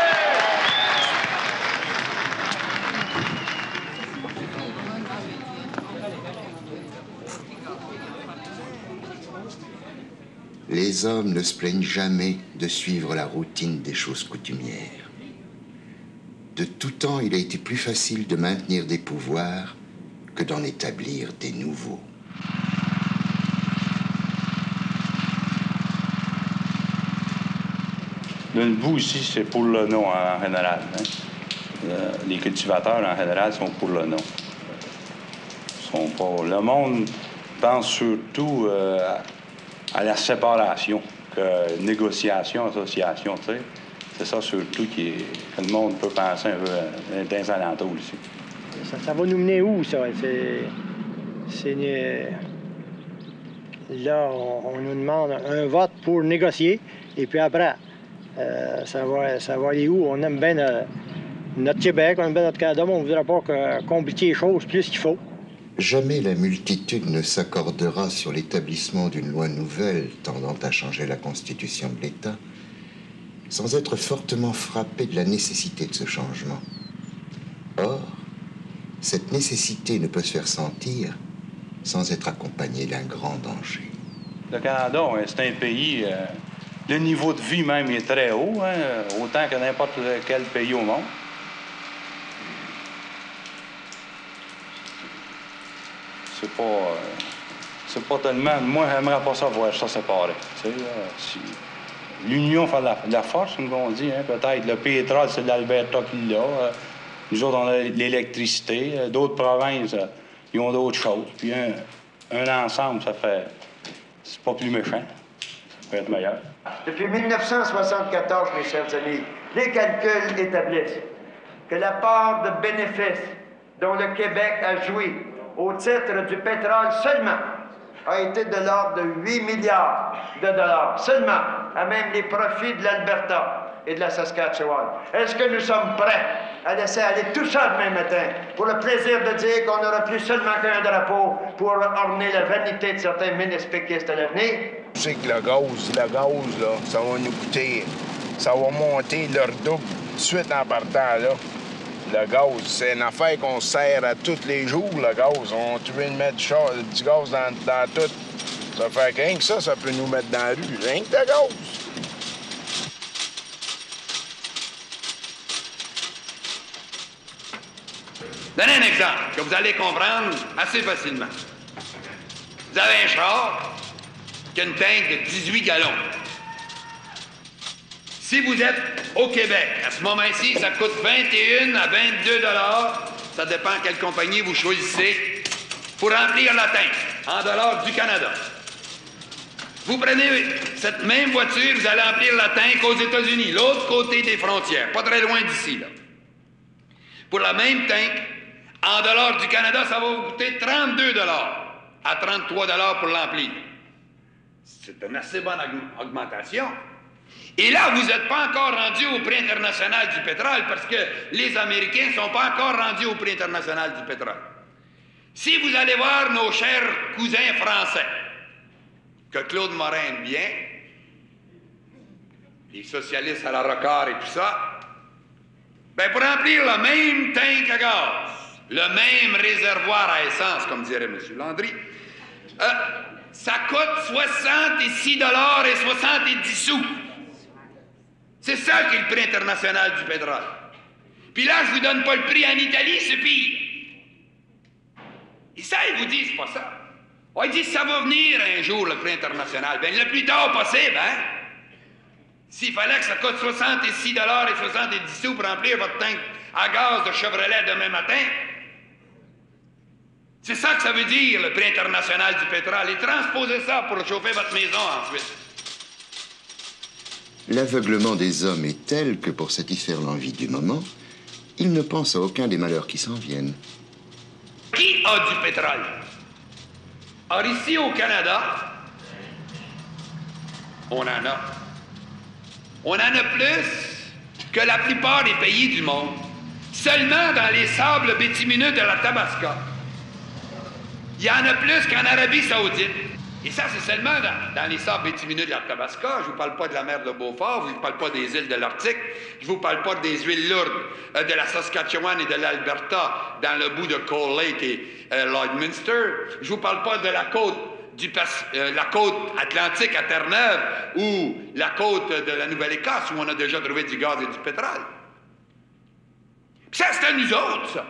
Les hommes ne se plaignent jamais de suivre la routine des choses coutumières. De tout temps, il a été plus facile de maintenir des pouvoirs que d'en établir des nouveaux. Le bout ici, c'est pour le nom en général. Hein. Les cultivateurs, en général, sont pour le nom. Sont pas... Le monde pense surtout à la séparation, que négociation, association, tu sais. C'est ça surtout que le monde peut penser un peu dans les alentours ici. Ça va nous mener où, ça? Là, on nous demande un vote pour négocier, et puis après, ça va aller où? On aime bien notre Québec, on aime bien notre Canada, mais on ne voudrait pas compliquer les choses plus qu'il faut. Jamais la multitude ne s'accordera sur l'établissement d'une loi nouvelle tendant à changer la constitution de l'État sans être fortement frappée de la nécessité de ce changement. Or, cette nécessité ne peut se faire sentir sans être accompagnée d'un grand danger. Le Canada, c'est un pays, le niveau de vie même est très haut, hein, autant que n'importe quel pays au monde. C'est pas tellement... Moi, j'aimerais pas ça voir ça séparé. Si l'union fait la force, comme on dit, hein, peut-être le pétrole, c'est l'Alberta qui l'a. Nous autres, on a l'électricité. D'autres provinces, ils ont d'autres choses. Puis un ensemble, ça fait... C'est pas plus méchant. Ça peut être meilleur. Depuis 1974, mes chers amis, les calculs établissent que la part de bénéfices dont le Québec a joui au titre du pétrole seulement a été de l'ordre de 8 milliards de dollars. Seulement, à même les profits de l'Alberta et de la Saskatchewan. Est-ce que nous sommes prêts à laisser aller tout ça demain matin pour le plaisir de dire qu'on n'aura plus seulement qu'un drapeau pour orner la vanité de certains ministres péquistes à l'avenir? Je sais que le gaz, là, ça va nous coûter, ça va monter leur double tout de suite en partant, là. Le gaz, c'est une affaire qu'on sert à tous les jours, le gaz. On veut mettre du gaz dans tout. Ça fait que rien que ça peut nous mettre dans la rue. Rien que le gaz. Donnez un exemple que vous allez comprendre assez facilement. Vous avez un char qui a une tank de 18 gallons. Si vous êtes au Québec, à ce moment-ci, ça coûte 21 à 22 $. Ça dépend quelle compagnie vous choisissez pour remplir la tank en dollars du Canada. Vous prenez cette même voiture, vous allez remplir la tank aux États-Unis, l'autre côté des frontières, pas très loin d'ici, là. Pour la même tank, en dollars du Canada, ça va vous coûter 32 $ à 33 $ pour l'emplir. C'est une assez bonne augmentation. Et là, vous n'êtes pas encore rendu au prix international du pétrole parce que les Américains ne sont pas encore rendus au prix international du pétrole. Si vous allez voir nos chers cousins français, que Claude Morin aime bien, les socialistes à la Rocard et tout ça, ben pour remplir le même tank à gaz, le même réservoir à essence, comme dirait M. Landry, ça coûte 66 $ et 70 sous. C'est ça qui est le prix international du pétrole. Puis là, je vous donne pas le prix en Italie, c'est pire. Et ça, ils vous disent pas ça. Oh, ils disent ça va venir un jour, le prix international. Bien, le plus tard possible, hein? S'il fallait que ça coûte 66 $ et 70 sous pour remplir votre tank à gaz de Chevrolet demain matin, c'est ça que ça veut dire, le prix international du pétrole. Et transposez ça pour chauffer votre maison ensuite. L'aveuglement des hommes est tel que pour satisfaire l'envie du moment, ils ne pensent à aucun des malheurs qui s'en viennent. Qui a du pétrole? Or, ici au Canada, on en a. On en a plus que la plupart des pays du monde. Seulement dans les sables bitumineux de la Tabasca. Il y en a plus qu'en Arabie Saoudite. Et ça, c'est seulement dans les sables bitumineux de la Tabasca. Je ne vous parle pas de la mer de Beaufort, je ne vous parle pas des îles de l'Arctique, je ne vous parle pas des huiles lourdes de la Saskatchewan et de l'Alberta dans le bout de Cold Lake et Lloydminster. Je ne vous parle pas de la côte la côte atlantique à Terre-Neuve ou la côte de la Nouvelle-Écosse où on a déjà trouvé du gaz et du pétrole. Puis ça, c'est à nous autres, ça.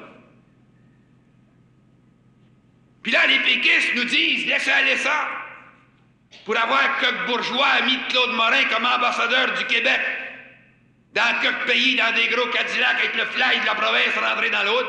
Puis là, les péquistes nous disent, laissez aller ça, pour avoir quelques bourgeois amis de Claude Morin comme ambassadeur du Québec, dans quelques pays, dans des gros Cadillacs avec le fly de la province rentré dans l'autre.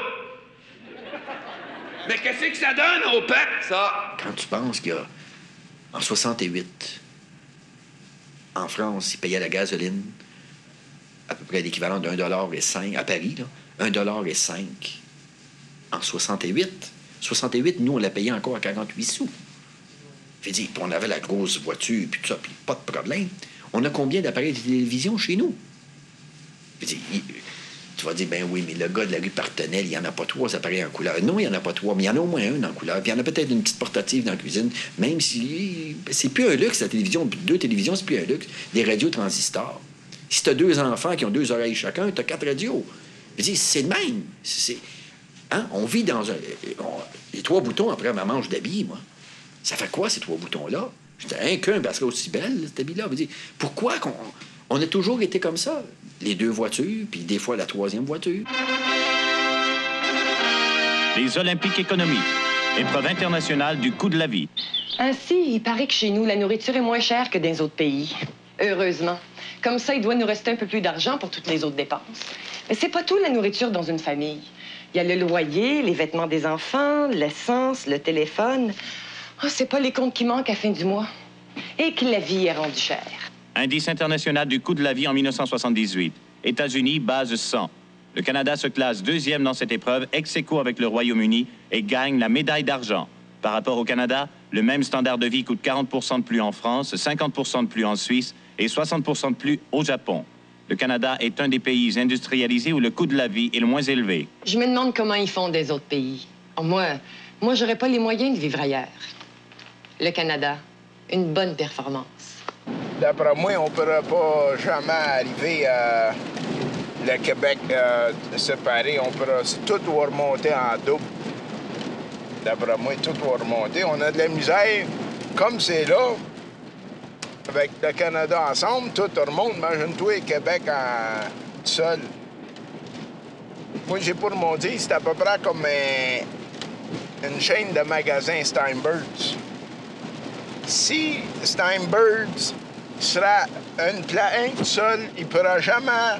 Mais qu'est-ce que ça donne au peuple, ça? Quand tu penses qu'il y a, en 68, en France, ils payaient la gasoline à peu près l'équivalent d'1,05 $, à Paris, là, 1,05 $ en 68. 68, nous, on la payait encore à 48 sous. Fait dire, puis on avait la grosse voiture, puis tout ça, puis pas de problème. On a combien d'appareils de télévision chez nous? Fait dire, tu vas dire, ben oui, mais le gars de la rue Partenel, il n'y en a pas 3 appareils en couleur. Non, il n'y en a pas 3, mais il y en a au moins un en couleur. Puis il y en a peut-être une petite portative dans la cuisine, même si c'est plus un luxe, la télévision. 2 télévisions, c'est plus un luxe. Des radios transistors. Si tu as 2 enfants qui ont 2 oreilles chacun, tu as 4 radios. Je dis, c'est le même. Hein? On vit dans les 3 boutons après ma manche d'habits, moi. Ça fait quoi, ces 3 boutons-là? J'étais qu'un, parce que aussi belle, cet habit-là. Je dis, pourquoi on a toujours été comme ça? Les 2 voitures, puis des fois la 3e voiture. Les Olympiques économiques, épreuve internationale du coût de la vie. Ainsi, il paraît que chez nous, la nourriture est moins chère que dans les autres pays. Heureusement. Comme ça, il doit nous rester un peu plus d'argent pour toutes les autres dépenses. Mais c'est pas tout, la nourriture dans une famille. Il y a le loyer, les vêtements des enfants, l'essence, le téléphone. Oh, c'est pas les comptes qui manquent à la fin du mois. Et que la vie est rendue chère. Indice international du coût de la vie en 1978. États-Unis, base 100. Le Canada se classe 2e dans cette épreuve, ex-aequo avec le Royaume-Uni, et gagne la médaille d'argent. Par rapport au Canada, le même standard de vie coûte 40 % de plus en France, 50 % de plus en Suisse et 60 % de plus au Japon. Le Canada est un des pays industrialisés où le coût de la vie est le moins élevé. Je me demande comment ils font des autres pays. Oh, moi, j'aurais pas les moyens de vivre ailleurs. Le Canada, une bonne performance. D'après moi, on ne pourra pas jamais arriver à le Québec séparé. On pourra tout remonter en double. D'après moi, tout va remonter. On a de la misère, comme c'est là, avec le Canada ensemble, tout remonte. Imagine-toi, Québec seul. Moi, j'ai pas remonté, c'est à peu près comme une chaîne de magasins Steinbergs. Si Steinbergs sera une plainte seule, il ne pourra jamais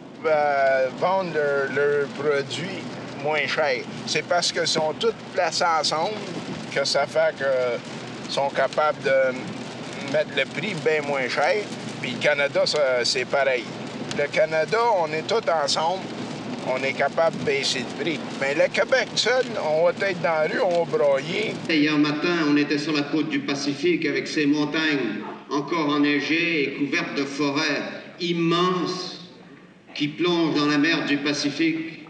vendre leurs produits moins cher. C'est parce qu'ils sont tous placés ensemble que ça fait qu'ils sont capables de mettre le prix bien moins cher. Puis le Canada, c'est pareil. Le Canada, on est tous ensemble, on est capable de baisser le prix. Mais le Québec seul, on va être dans la rue, on va broyer. Hier matin, on était sur la côte du Pacifique avec ces montagnes encore enneigées et couvertes de forêts immenses qui plongent dans la mer du Pacifique.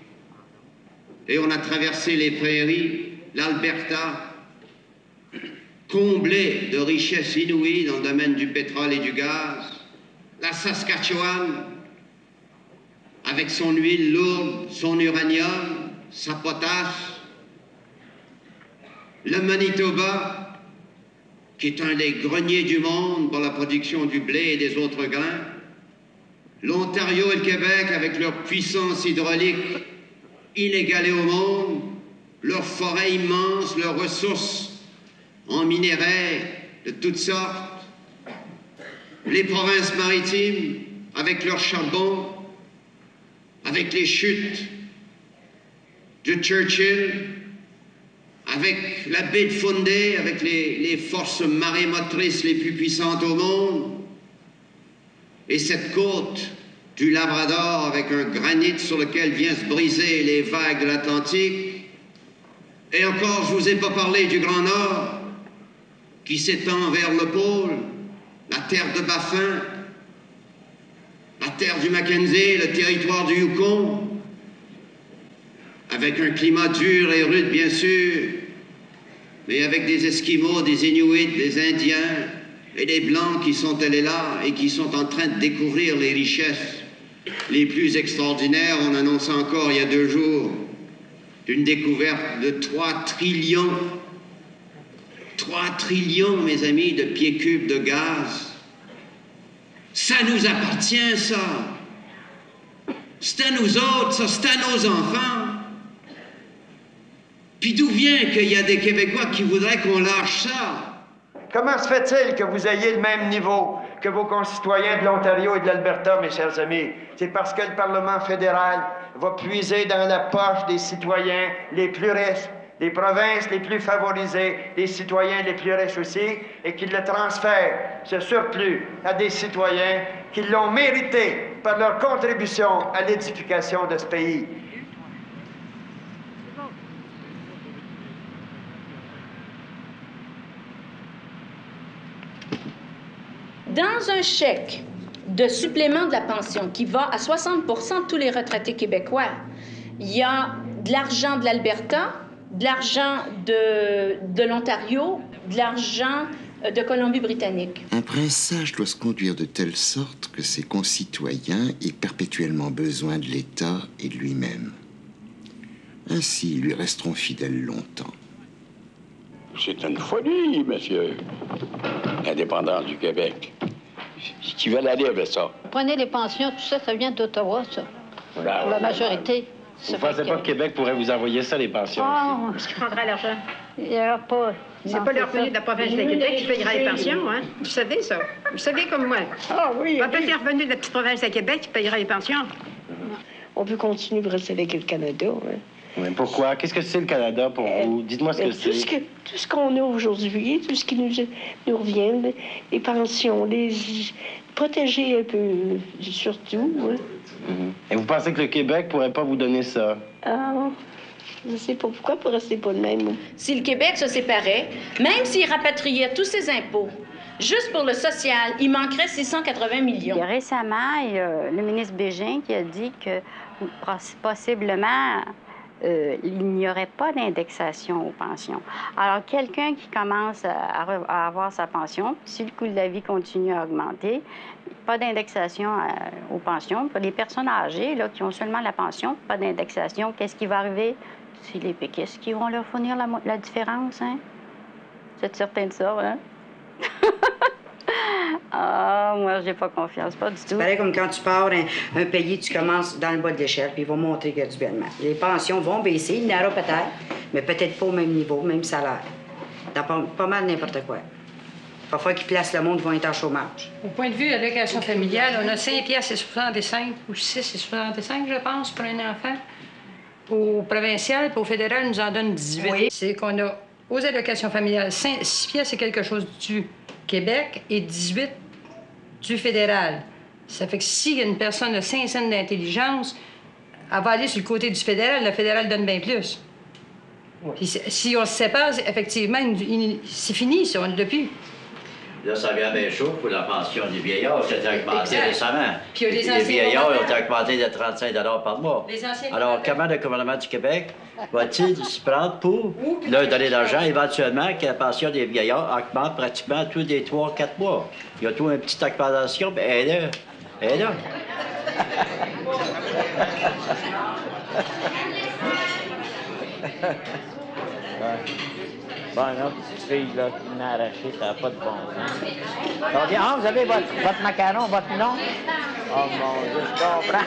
Et on a traversé les prairies, l'Alberta, comblée de richesses inouïes dans le domaine du pétrole et du gaz, la Saskatchewan, avec son huile lourde, son uranium, sa potasse, le Manitoba, qui est un des greniers du monde pour la production du blé et des autres grains, l'Ontario et le Québec avec leur puissance hydraulique inégalée au monde, leurs forêts immenses, leurs ressources en minerais de toutes sortes, les provinces maritimes avec leur charbon, avec les chutes de Churchill, avec la baie de Fundy, avec les forces marémotrices les plus puissantes au monde, et cette côte du Labrador avec un granit sur lequel viennent se briser les vagues de l'Atlantique. Et encore, je ne vous ai pas parlé du Grand Nord, qui s'étend vers le pôle, la terre de Baffin, la terre du Mackenzie, le territoire du Yukon, avec un climat dur et rude, bien sûr, mais avec des Esquimaux, des Inuits, des Indiens et des Blancs qui sont allés là et qui sont en train de découvrir les richesses les plus extraordinaires. On annonçait encore il y a 2 jours une découverte de 3 trillions, mes amis, de pieds cubes de gaz. Ça nous appartient, ça. C'est à nous autres, ça, c'est à nos enfants. Puis d'où vient qu'il y a des Québécois qui voudraient qu'on lâche ça? Comment se fait-il que vous ayez le même niveau que vos concitoyens de l'Ontario et de l'Alberta, mes chers amis? C'est parce que le Parlement fédéral va puiser dans la poche des citoyens les plus riches, des provinces les plus favorisées, des citoyens les plus riches aussi, et qu'il le transfère, ce surplus, à des citoyens qui l'ont mérité par leur contribution à l'édification de ce pays. Dans un chèque de supplément de la pension qui va à 60 de tous les retraités québécois, il y a de l'argent de l'Alberta, de l'argent de l'Ontario, de l'argent de Colombie-Britannique. Un prince sage doit se conduire de telle sorte que ses concitoyens aient perpétuellement besoin de l'État et de lui-même. Ainsi, ils lui resteront fidèles longtemps. C'est une folie, monsieur. L'indépendance du Québec. Qui veulent aller avec ça? Prenez les pensions, tout ça, ça vient d'Ottawa, ça. Pour la majorité. Vous ne pensez pas que Québec pourrait vous envoyer ça, les pensions? Oh, Qui prendra l'argent? il n'y aura pas. C'est pas le revenu de la province de Québec qui payera les pensions, hein? Vous savez ça. Vous savez comme moi. Ah oui. Pas le revenu de la petite province de Québec qui payera les pensions. On peut continuer de rester avec le Canada, hein? Mais pourquoi? Qu'est-ce que c'est le Canada pour vous? Dites-moi ce que c'est. Tout ce qu'on a aujourd'hui, tout ce qui nous revient, les pensions, protéger un peu, surtout. Hein? Et vous pensez que le Québec pourrait pas vous donner ça? Ah, je ne sais pas pourquoi, pour rester pas de même. Si le Québec se séparait, même s'il rapatriait tous ses impôts, juste pour le social, il manquerait 680 millions. Récemment, il y a le ministre Bégin qui a dit que possiblement, il n'y aurait pas d'indexation aux pensions. Alors, quelqu'un qui commence à avoir sa pension, si le coût de la vie continue à augmenter, pas d'indexation aux pensions. Pour les personnes âgées là, qui ont seulement la pension, pas d'indexation, qu'est-ce qui va arriver? C'est les péquistes qui vont leur fournir la différence, hein? Vous êtes certain de ça, hein? Ah, moi, j'ai pas confiance, pas du tout. C'est pareil comme quand tu pars un pays, tu commences dans le bas de l'échelle, puis ils vont monter graduellement. Les pensions vont baisser, il y en aura peut-être, mais peut-être pas au même niveau, même salaire. Dans pas mal n'importe quoi. Parfois qu'ils placent le monde, ils vont être en chômage. Au point de vue de l'allocation familiale, on a 5 piastres et 65, ou 6 et 65, je pense, pour un enfant. Au provincial puis au fédéral, ils nous en donnent 18. Oui. C'est qu'on a, aux allocations familiales, 6 piastres, c'est quelque chose du Québec et 18 du fédéral. Ça fait que s'il y a une personne de 5 cents d'intelligence, elle va aller sur le côté du fédéral, le fédéral donne bien plus. Oui. Puis si on se sépare, effectivement, c'est fini, ça, on ne l'a plus. Là, ça vient bien chaud pour la pension des vieillards, qui a été augmentée récemment. Puis les vieillards ont été augmentés de 35 $ par mois. Alors, comment le gouvernement du Québec va-t-il se prendre pour leur donner de l'argent éventuellement que la pension des vieillards augmente pratiquement tous les 3-4 mois? Il y a tout une petite augmentation, mais elle est là. Elle est là. Bon, là, petite fille, là, qui m'a arraché, ça n'a pas de bon sens. On dit, ah, vous avez votre macaron, votre nom? Oh mon Dieu, je comprends.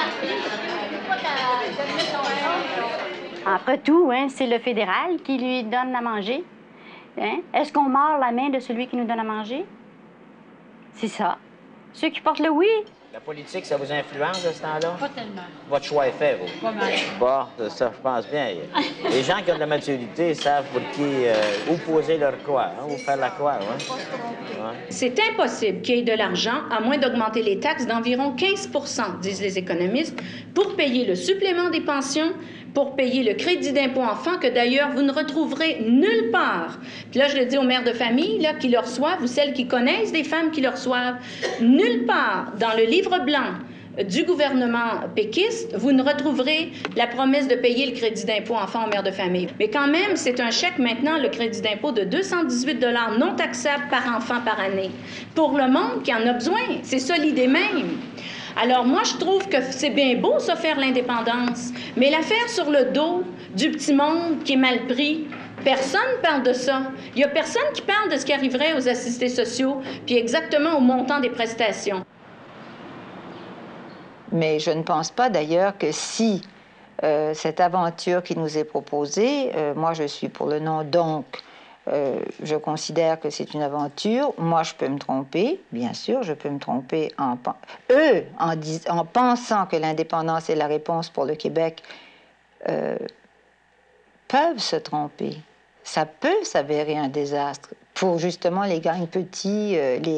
Après tout, hein, c'est le fédéral qui lui donne à manger. Hein? Est-ce qu'on mord la main de celui qui nous donne à manger? C'est ça. Ceux qui portent le oui. La politique, ça vous influence de ce temps-là? Pas tellement. Votre choix est fait, vous? Pas mal. Bon, ça, je pense bien. Les gens qui ont de la maturité savent pour qui, où poser leur croix, hein, où faire la croix. Hein? Ouais. C'est impossible qu'il y ait de l'argent, à moins d'augmenter les taxes d'environ 15 disent les économistes, pour payer le supplément des pensions, pour payer le crédit d'impôt enfant, que d'ailleurs, vous ne retrouverez nulle part. Puis là, je le dis aux mères de famille là, qui le reçoivent, ou celles qui connaissent des femmes qui le reçoivent, nulle part dans le livre blanc du gouvernement péquiste, vous ne retrouverez la promesse de payer le crédit d'impôt enfant aux mères de famille. Mais quand même, c'est un chèque maintenant, le crédit d'impôt de 218 $ non taxable par enfant par année. Pour le monde qui en a besoin, c'est ça l'idée même. Alors moi, je trouve que c'est bien beau, ça, faire l'indépendance, mais la faire sur le dos du petit monde qui est mal pris, personne ne parle de ça. Il n'y a personne qui parle de ce qui arriverait aux assistés sociaux, puis exactement au montant des prestations. Mais je ne pense pas d'ailleurs que si cette aventure qui nous est proposée, moi je suis pour le non donc, je considère que c'est une aventure. Moi, je peux me tromper, bien sûr, je peux me tromper en pensant que l'indépendance est la réponse pour le Québec, peuvent se tromper. Ça peut s'avérer un désastre pour justement les gangs petits,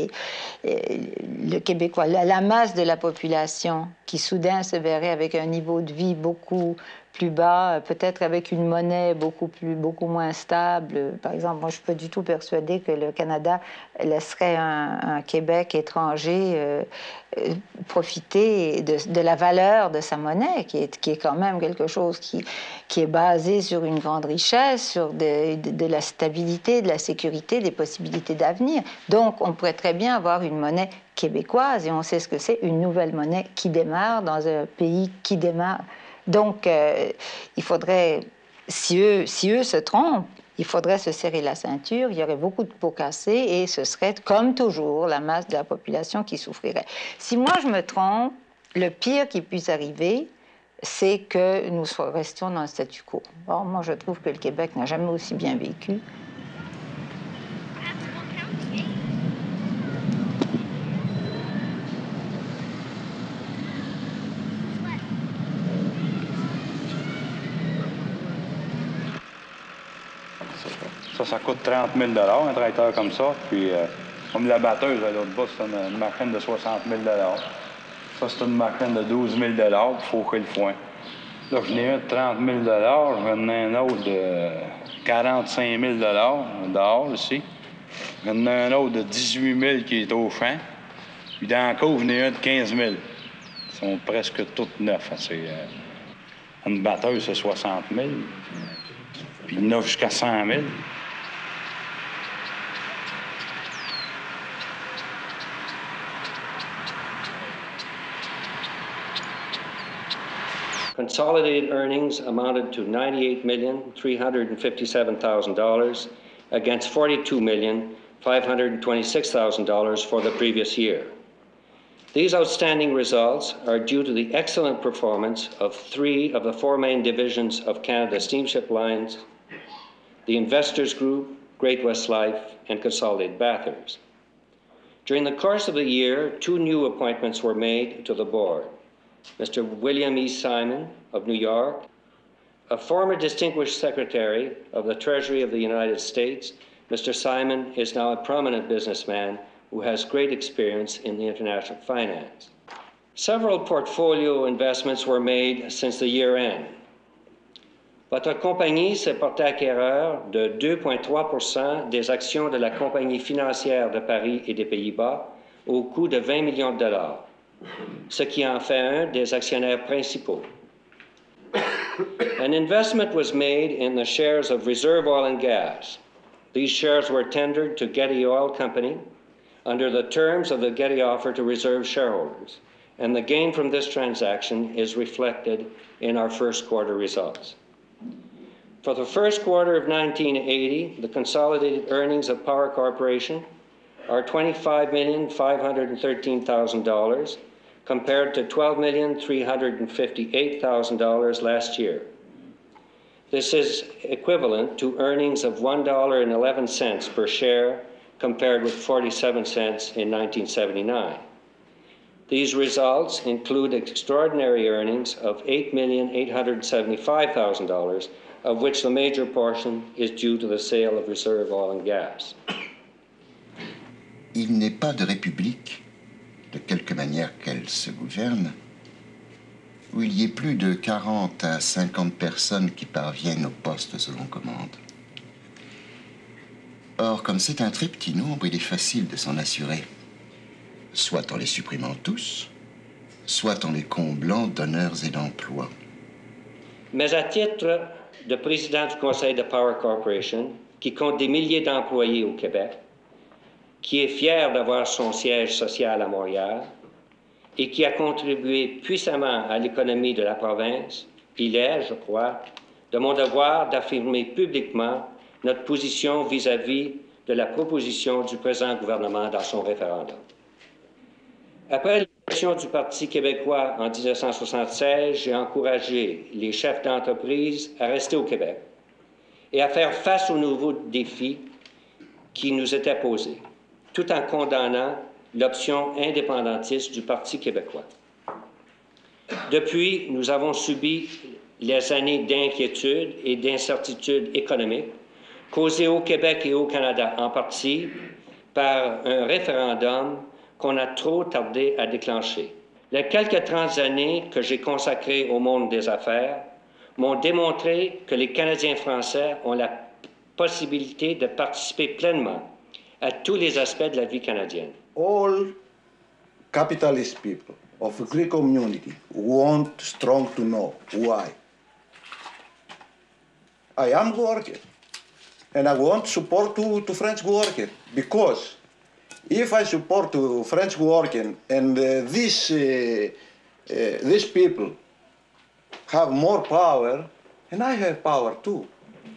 le Québécois, la masse de la population qui soudain se verrait avec un niveau de vie beaucoup plus bas, peut-être avec une monnaie beaucoup moins stable. Par exemple, moi, je ne suis pas du tout persuadée que le Canada laisserait un Québec étranger profiter de la valeur de sa monnaie, qui est quand même quelque chose qui est basé sur une grande richesse, sur de la stabilité, de la sécurité, des possibilités d'avenir. Donc, on pourrait très bien avoir une monnaie québécoise, et on sait ce que c'est, une nouvelle monnaie qui démarre dans un pays qui démarre. Donc, il faudrait, si eux se trompent, il faudrait se serrer la ceinture, il y aurait beaucoup de pots cassés et ce serait, comme toujours, la masse de la population qui souffrirait. Si moi je me trompe, le pire qui puisse arriver, c'est que nous restions dans le statu quo. Or, moi, je trouve que le Québec n'a jamais aussi bien vécu. Ça coûte 30 000 $, un tracteur comme ça. Puis, comme la batteuse à l'autre bout, c'est une machine de 60 000 $. Ça, c'est une machine de 12 000 $ pour faucher le foin. Là, j'en ai un de 30 000 $, j'en ai un autre de 45 000 $ dehors, ici. J'en ai un autre de 18 000 qui est au champ. Puis dans la cour, j'en ai un de 15 000. Ils sont presque tous neufs. Une batteuse, c'est 60 000. Puis il y en a jusqu'à 100 000. Consolidated earnings amounted to $98,357,000 against $42,526,000 for the previous year. These outstanding results are due to the excellent performance of 3 of the 4 main divisions of Canada Steamship Lines, the Investors Group, Great West Life, and Consolidated Bathurst. During the course of the year, 2 new appointments were made to the board. Mr. William E. Simon of New York, a former distinguished secretary of the Treasury of the United States. Mr. Simon is now a prominent businessman who has great experience in the international finance. Several portfolio investments were made since the year end. Votre compagnie s'est portée acquéreur de 2,3 % des actions de la Compagnie financière de Paris et des Pays-Bas au coût de 20 millions de $, ce qui en fait un des actionnaires principaux. An investment was made in the shares of Reserve Oil and Gas. These shares were tendered to Getty Oil Company under the terms of the Getty offer to Reserve shareholders, and the gain from this transaction is reflected in our first quarter results. For the first quarter of 1980, the consolidated earnings of Power Corporation are $25,513,000 compared to $12,358,000 last year. This is equivalent to earnings of $1.11 per share compared with 47 cents in 1979. These results include extraordinary earnings of $8,875,000, of which the major portion is due to the sale of Reserve Oil and Gas. Il n'est pas de république, de quelque manière qu'elle se gouverne, où il y ait plus de 40 à 50 personnes qui parviennent au poste selon commande. Or, comme c'est un très petit nombre, il est facile de s'en assurer, soit en les supprimant tous, soit en les comblant d'honneurs et d'emplois. Mais à titre de président du Conseil de Power Corporation, qui compte des milliers d'employés au Québec, qui est fier d'avoir son siège social à Montréal et qui a contribué puissamment à l'économie de la province, il est, je crois, de mon devoir d'affirmer publiquement notre position vis-à-vis de la proposition du présent gouvernement dans son référendum. Après l'élection du Parti québécois en 1976, j'ai encouragé les chefs d'entreprise à rester au Québec et à faire face aux nouveaux défis qui nous étaient posés, tout en condamnant l'option indépendantiste du Parti québécois. Depuis, nous avons subi les années d'inquiétude et d'incertitude économique causées au Québec et au Canada en partie par un référendum qu'on a trop tardé à déclencher. Les quelques 30 années que j'ai consacrées au monde des affaires m'ont démontré que les Canadiens français ont la possibilité de participer pleinement à tous les aspects de la vie canadienne. All capitalist people of the Greek community want strong to know why. I am worker, and I want support to French worker, because if I support to French worker and these people have more power, and I have power too.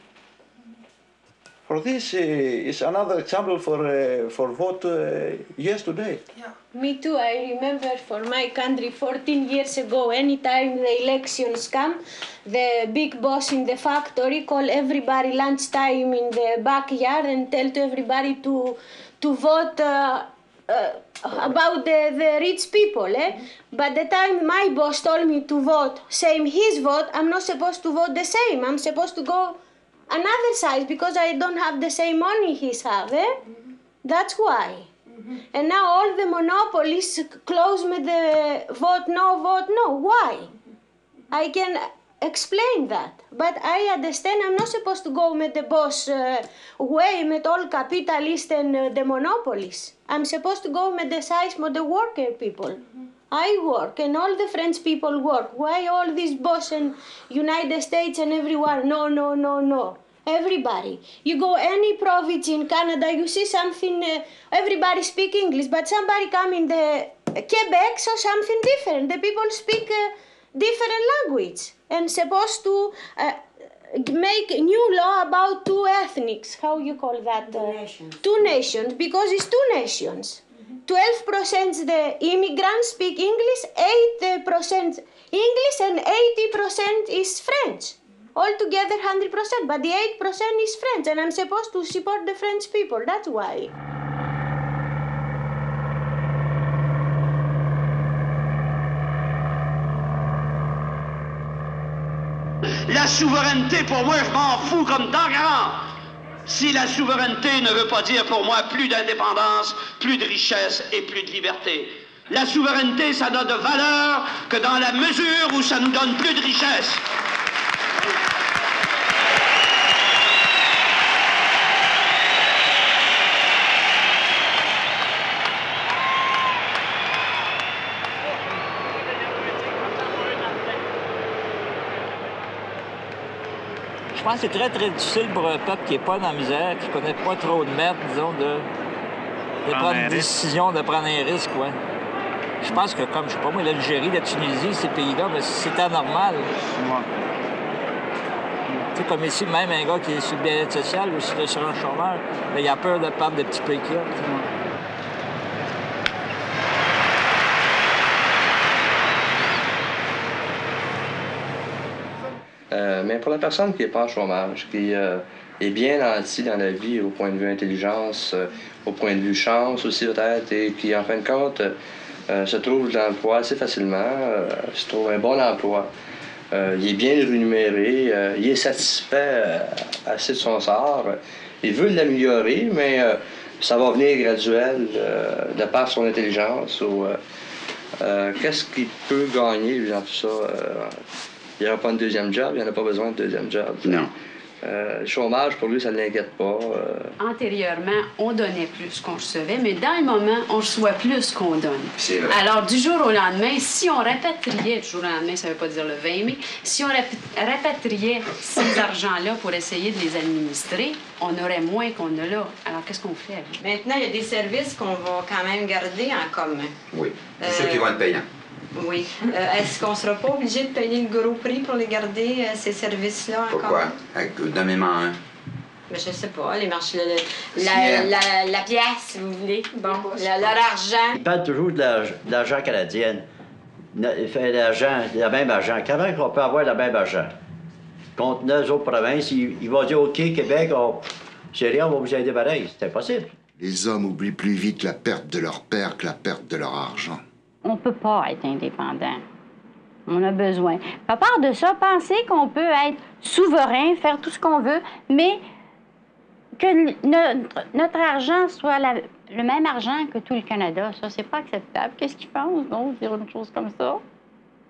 For this is another example for vote yesterday. Yeah. Me too. I remember for my country 14 years ago, anytime the elections come, the big boss in the factory call everybody lunchtime in the backyard and tell to everybody to vote about the rich people. But the time my boss told me to vote, same his vote, I'm not supposed to vote the same. I'm supposed to go another side because I don't have the same money he's have. That's why. And now all the monopolies close me the vote no. Why? I can explain that. But I understand I'm not supposed to go with the boss way with all capitalists and the monopolies. I'm supposed to go with the size of the worker people. I work and all the French people work. Why all these boss in United States and everywhere? No. Everybody. You go any province in Canada, you see something, everybody speak English, but somebody come in the Quebec, so something different. The people speak different language and supposed to make new law about two ethnics. How you call that? Two nations, because it's two nations. 12% the immigrants speak English, 8% English, and 80% is French. Altogether 100%, but the 8% is French, and I'm supposed to support the French people, that's why. La souveraineté, pour moi, je m'en fous comme tant grand. Si la souveraineté ne veut pas dire pour moi plus d'indépendance, plus de richesse et plus de liberté. La souveraineté, ça n'a de valeur que dans la mesure où ça nous donne plus de richesse. Je pense que c'est très, très difficile pour un peuple qui n'est pas dans la misère, qui ne connaît pas trop de merde, disons, de prendre une décision, de prendre un risque, ouais. Je pense que, comme, je sais pas moi, l'Algérie, la Tunisie, ces pays-là, ben, c'est anormal. Ouais. Tu sais, comme ici, même un gars qui est sur le bien-être social ou sur l'assurance chômeur, ben, il a peur de perdre des petits peu qu'il y a. Mais pour la personne qui n'est pas en chômage, qui est bien nantie dans la vie au point de vue intelligence, au point de vue chance aussi peut-être, et qui en fin de compte se trouve de l'emploi assez facilement, se trouve un bon emploi, il est bien rémunéré, il est satisfait assez de son sort, il veut l'améliorer, mais ça va venir graduel de par son intelligence ou qu'est-ce qu'il peut gagner dans tout ça. Il n'y aura pas un deuxième job, il n'y en a pas besoin de deuxième job. Non. Le chômage, pour lui, ça ne l'inquiète pas. Antérieurement, on donnait plus qu'on recevait, mais dans le moment, on reçoit plus qu'on donne. C'est vrai. Alors, du jour au lendemain, si on rapatriait, du jour au lendemain, ça ne veut pas dire le 20 mai, si on rapatriait ces argents-là pour essayer de les administrer, on aurait moins qu'on a là. Alors, qu'est-ce qu'on fait avec? Maintenant, il y a des services qu'on va quand même garder en commun. Oui, c'est ceux qui vont être payants. Oui. Est-ce qu'on ne sera pas obligé de payer le gros prix pour les garder, ces services-là encore? Pourquoi? Donnez-moi un. Mais je sais pas, les marchés, la pièce, si vous voulez. Bon, leur argent. Ils parlent toujours de l'argent canadien. Il fait le même argent. Comment on peut avoir le même argent? Contre nos autres provinces, ils vont dire, OK, Québec, c'est rien, on va vous aider pareil. C'est impossible. Les hommes oublient plus vite la perte de leur père que la perte de leur argent. On ne peut pas être indépendant. On a besoin. À part de ça, penser qu'on peut être souverain, faire tout ce qu'on veut, mais que notre argent soit le même argent que tout le Canada, ça, c'est pas acceptable. Qu'est-ce qu'ils pensent, donc, dire une chose comme ça?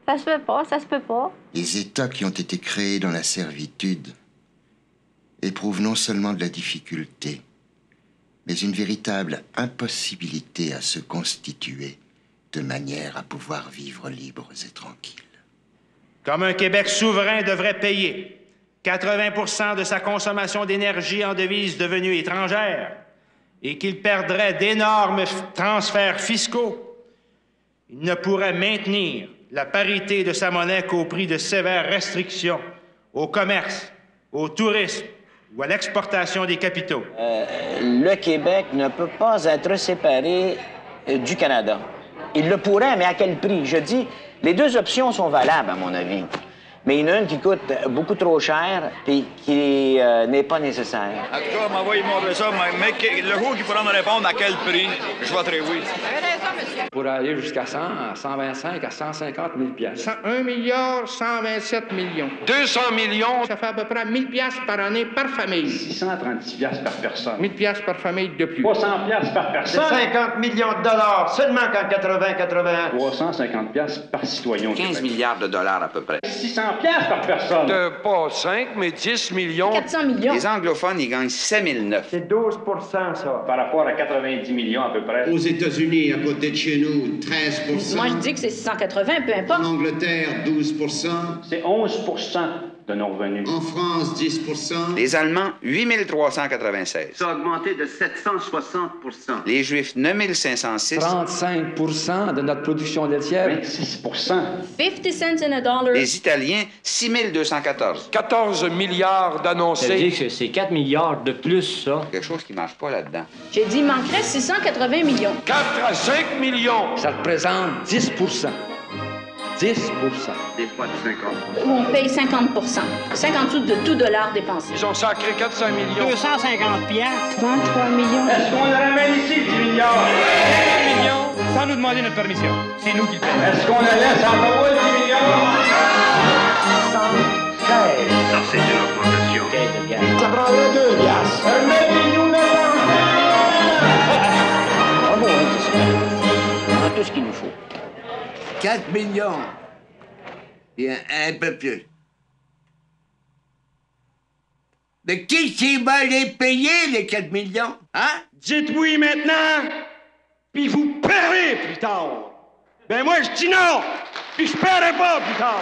Ça se fait pas, ça se peut pas. Les États qui ont été créés dans la servitude éprouvent non seulement de la difficulté, mais une véritable impossibilité à se constituer de manière à pouvoir vivre libres et tranquilles. Comme un Québec souverain devrait payer 80% de sa consommation d'énergie en devises devenues étrangères et qu'il perdrait d'énormes transferts fiscaux, il ne pourrait maintenir la parité de sa monnaie qu'au prix de sévères restrictions au commerce, au tourisme ou à l'exportation des capitaux. Le Québec ne peut pas être séparé du Canada. Il le pourrait, mais à quel prix? Je dis, les deux options sont valables, à mon avis. Mais il y en a une qui coûte beaucoup trop cher et qui n'est pas nécessaire. En tout cas, m'envoyer montrer ça, mais le jour qu'il pourra me répondre à quel prix, je voterai oui. Pour aller jusqu'à 100, à 125, à 150 000 piastres. 1 milliard 127 millions. 200 millions. Ça fait à peu près 1000 piastres par année par famille. 636 piastres par personne. 1000 piastres par famille de plus. 300 piastres par personne. 50 millions de dollars seulement qu'en 80-81. 350 piastres par citoyen. 15 milliards de dollars à peu près. 600 piastres par personne. Pas 5, mais 10 millions. 400 millions. Les anglophones, ils gagnent 7009. C'est 12 ça. Par rapport à 90 millions à peu près. Aux États-Unis, à côté de chez nous, 13 Moi, je dis que c'est 680, peu importe. En Angleterre, 12 C'est 11 de nos revenus. En France, 10 Les Allemands, 8396. Ça a augmenté de 760 Les Juifs, 9506. 35 de notre production laitière. 26 50 cents in a dollar. Les Italiens, 6214. 14 milliards d'annoncés. Ça veut dire que c'est 4 milliards de plus, ça. Quelque chose qui ne marche pas là-dedans. J'ai dit, il manquerait 680 millions. 4 à 5 millions. Ça représente 10 10 Des fois de 50 Où on paye 50 50 sous de tout dollar dépensé. Ils ont sacré 400 millions. 250 piastres. 23 millions. Est-ce qu'on le ramène ici, 10 milliards? 10 millions, sans nous demander notre permission. C'est nous qui le payons. Est-ce qu'on le laisse en Ottawa, 10 milliards? 116. Ça, c'est une augmentation. Ça prendrait 2 piastres. Mettez-nous Ah bon, oui, c'est ça. On a tout ce qu'il nous faut. 4 millions. Et un peu plus. Mais qui va les payer, les 4 millions? Hein? Dites oui maintenant, puis vous paierez plus tard. Ben moi, je dis non, puis je paierai pas plus tard.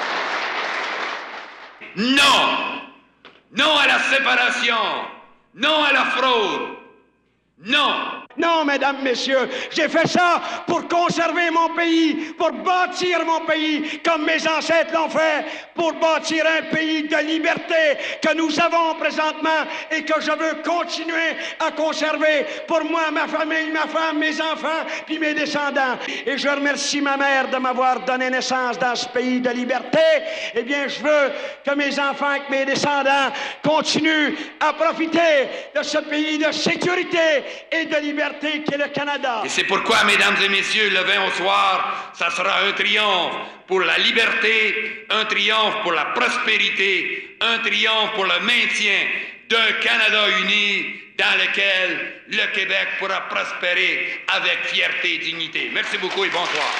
Non! Non à la séparation! Non à la fraude! Non! Non, mesdames, messieurs, j'ai fait ça pour conserver mon pays, pour bâtir mon pays, comme mes ancêtres l'ont fait, pour bâtir un pays de liberté que nous avons présentement et que je veux continuer à conserver pour moi, ma famille, ma femme, mes enfants, puis mes descendants. Et je remercie ma mère de m'avoir donné naissance dans ce pays de liberté. Eh bien, je veux que mes enfants et que mes descendants continuent à profiter de ce pays de sécurité et de liberté qu'est le Canada. Et c'est pourquoi, mesdames et messieurs, le 20 au soir, ça sera un triomphe pour la liberté, un triomphe pour la prospérité, un triomphe pour le maintien d'un Canada uni dans lequel le Québec pourra prospérer avec fierté et dignité. Merci beaucoup et bonsoir.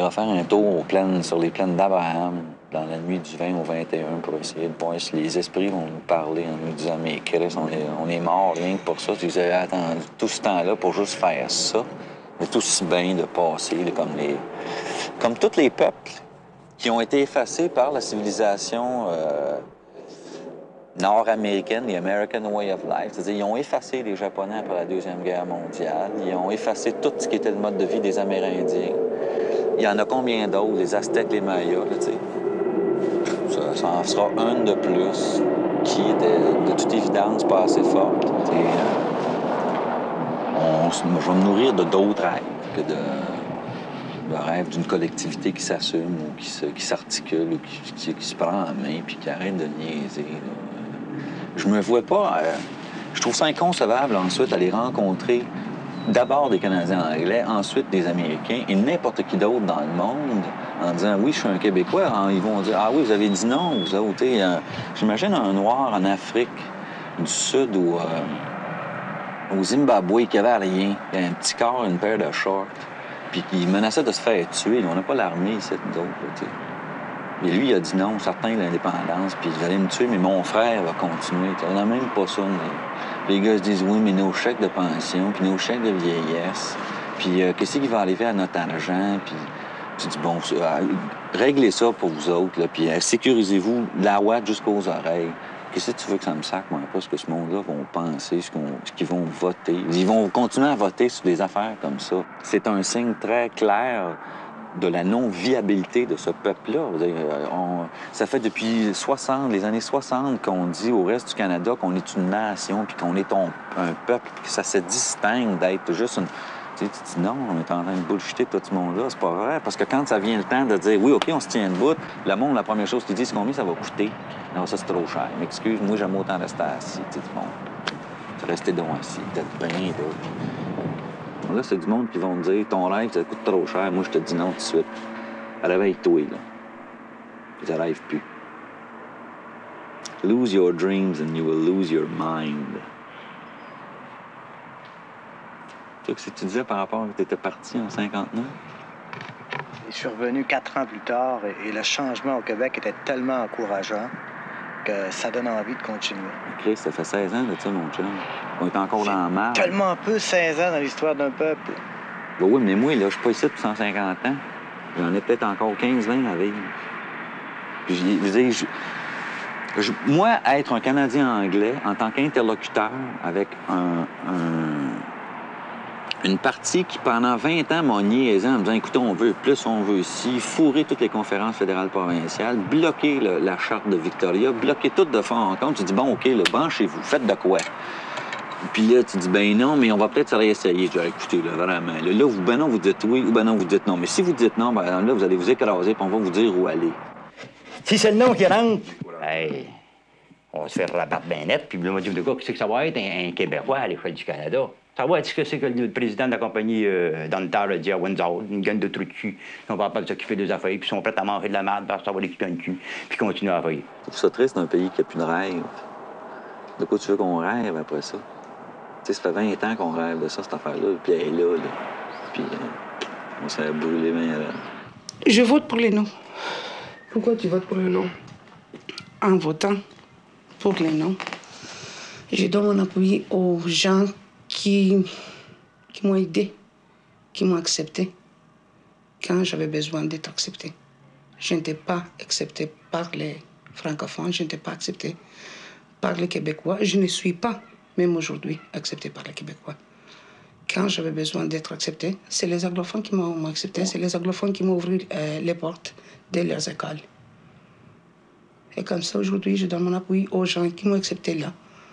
ira faire un tour sur les plaines d'Abraham dans la nuit du 20 au 21 pour essayer de voir si les esprits vont nous parler en nous disant « Mais Christ, on est morts rien que pour ça. » Ils avaient attendu tout ce temps-là pour juste faire ça. Mais tout aussi bien de passer comme tous les peuples qui ont été effacés par la civilisation nord-américaine, the American Way of Life. C'est-à-dire, ils ont effacé les Japonais après la Deuxième Guerre mondiale. Ils ont effacé tout ce qui était le mode de vie des Amérindiens. Il y en a combien d'autres? Les Aztèques, les Mayas, là, tu sais. Ça en sera une de plus qui est de toute évidence pas assez forte. Je vais me nourrir de d'autres rêves que le rêve d'une collectivité qui s'assume ou qui s'articule ou qui se prend en main puis qui arrête de niaiser. Là. Je me vois pas... je trouve ça inconcevable ensuite aller rencontrer d'abord des Canadiens anglais, ensuite des Américains et n'importe qui d'autre dans le monde en disant « Oui, je suis un Québécois ». Ils vont dire « Ah oui, vous avez dit non, vous autres. » J'imagine un Noir en Afrique du Sud ou au Zimbabwe qui avait rien, qui avait un petit corps, une paire de shorts, puis qui menaçait de se faire tuer. On n'a pas l'armée ici, d'autres. Et lui, il a dit non, certain, l'indépendance, puis vous allez me tuer, mais mon frère va continuer. On n'a même pas ça. Les gars se disent oui, mais nos chèques de pension, puis nos chèques de vieillesse, puis qu'est-ce qui va arriver à notre argent, puis tu dis bon, réglez ça pour vous autres, là, puis sécurisez-vous la ouate jusqu'aux oreilles. Qu'est-ce que tu veux que ça me saque, moi, pas ce que ce monde-là vont penser, ce qu'ils vont voter. Ils vont continuer à voter sur des affaires comme ça. C'est un signe très clair de la non-viabilité de ce peuple-là. Ça fait depuis les années 60 qu'on dit au reste du Canada qu'on est une nation, puis qu'on est un peuple, que ça se distingue d'être juste une... Tu dis non, on est en train de bullshiter tout ce monde-là, c'est pas vrai. Parce que quand ça vient le temps de dire oui, OK, on se tient debout, le monde, la première chose qu'il dit, c'est combien ça va coûter. Non, ça, c'est trop cher. M'excuse, moi, j'aime autant rester assis. Tu dis, bon, restez donc assis, peut-être bien, là. Là, c'est du monde qui vont me dire ton rêve, ça coûte trop cher. Moi, je te dis non tout de suite. Réveille-toi, là. Ça rêve plus. Lose your dreams and you will lose your mind. Tu sais, que tu disais par rapport à que tu étais parti en 59? Je suis revenu 4 ans plus tard et le changement au Québec était tellement encourageant que ça donne envie de continuer. Chris, ça fait 16 ans de ça, mon chum. On est encore dans la marge. Tellement peu 16 ans dans l'histoire d'un peuple. Ben oui, mais moi, là, je suis pas ici depuis 150 ans. J'en ai peut-être encore 15-20 à vivre. Puis, moi, être un Canadien anglais, en tant qu'interlocuteur avec une partie qui, pendant 20 ans, m'a niaisé en me disant « Écoutez, on veut plus, on veut ci, fourrer toutes les conférences fédérales provinciales, bloquer la charte de Victoria, bloquer tout de fond en compte. » Tu dis « Bon, OK, là, branchez-vous, faites de quoi? » Puis là, tu dis « Ben non, mais on va peut-être se réessayer. » Je dis « Écoutez, là, vraiment, là, ben non, vous dites oui, ou ben non, vous dites non. Mais si vous dites non, ben là, vous allez vous écraser, puis on va vous dire où aller. » Si c'est le non qui rentre, hey, on va se faire rabattre bien net, puis on va dire « Qu'est-ce que ça va être un Québécois à l'échelle du Canada? » Ça va être ce que c'est que le président de la compagnie dans le temps a dit à Windsor, une gaine de trous de cul. On va pas s'occuper des affaires, puis ils sont prêts à manger de la merde parce que ça va les couper le cul, puis continuer à travailler. Je trouve ça triste d'un pays qui n'a plus de rêve. De quoi tu veux qu'on rêve après ça? Tu sais, ça fait 20 ans qu'on rêve de ça, cette affaire-là, puis elle est là. Puis on s'est brûlé bien là. Je vote pour les non. Pourquoi tu votes pour les non? En votant pour les non, je donne mon appui aux gens qui m'ont aidé, qui m'ont accepté quand j'avais besoin d'être accepté. Je n'étais pas acceptée par les francophones, je n'étais pas acceptée par les Québécois. Je ne suis pas, même aujourd'hui, acceptée par les Québécois. Quand j'avais besoin d'être acceptée, c'est les anglophones qui m'ont accepté, c'est les anglophones qui m'ont ouvert les portes de leurs écoles. Et comme ça, aujourd'hui, je donne mon appui aux gens qui m'ont accepté là.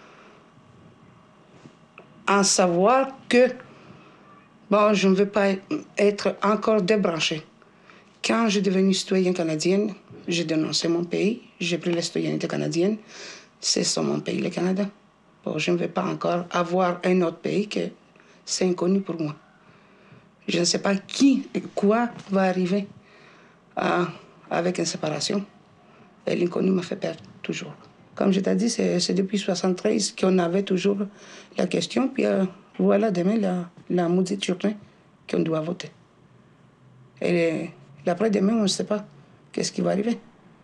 En savoir que, bon, je ne veux pas être encore débranchée. Quand je suis devenue citoyenne canadienne, j'ai dénoncé mon pays, j'ai pris la citoyenneté canadienne. C'est ça mon pays, le Canada. Bon, je ne veux pas encore avoir un autre pays que c'est inconnu pour moi. Je ne sais pas qui et quoi va arriver avec une séparation. Et l'inconnu m'a fait perdre toujours. Comme je t'ai dit, c'est depuis 1973 qu'on avait toujours la question. Puis voilà, demain, la maudite journée qu'on doit voter. Et L'après-demain, on ne sait pas qu'est-ce qui va arriver.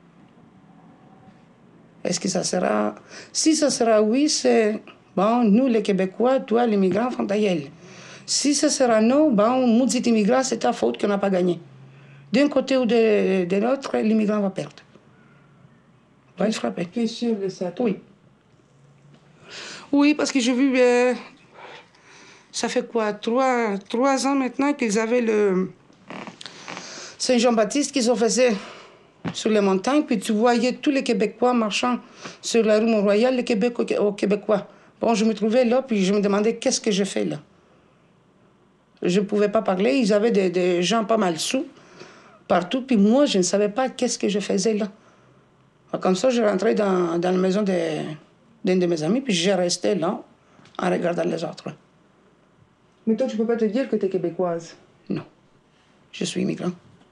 Est-ce que ça sera... Si ça sera oui, c'est... Bon, nous, les Québécois, toi, les migrants, font ta gueule. Si ça sera non, bon, maudit immigrant, c'est ta faute qu'on n'a pas gagné. D'un côté ou de l'autre, l'immigrant va perdre. Va être frappé. Tu es sûr de ça, toi? Oui. Oui, parce que j'ai vu... ça fait quoi? 3 ans maintenant qu'ils avaient le... Saint-Jean-Baptiste qu'ils ont fait sur les montagnes, puis tu voyais tous les Québécois marchant sur la rue Mont-Royal, les Québécois aux Québécois. Bon, je me trouvais là, puis je me demandais qu'est-ce que je fais là. Je ne pouvais pas parler, ils avaient des gens pas mal sous, partout, puis moi, je ne savais pas qu'est-ce que je faisais là. Comme ça, je rentrais dans la maison d'un de mes amis, puis je restais là, en regardant les autres. Mais toi, tu peux pas te dire que tu es québécoise? Non. Je suis immigrant.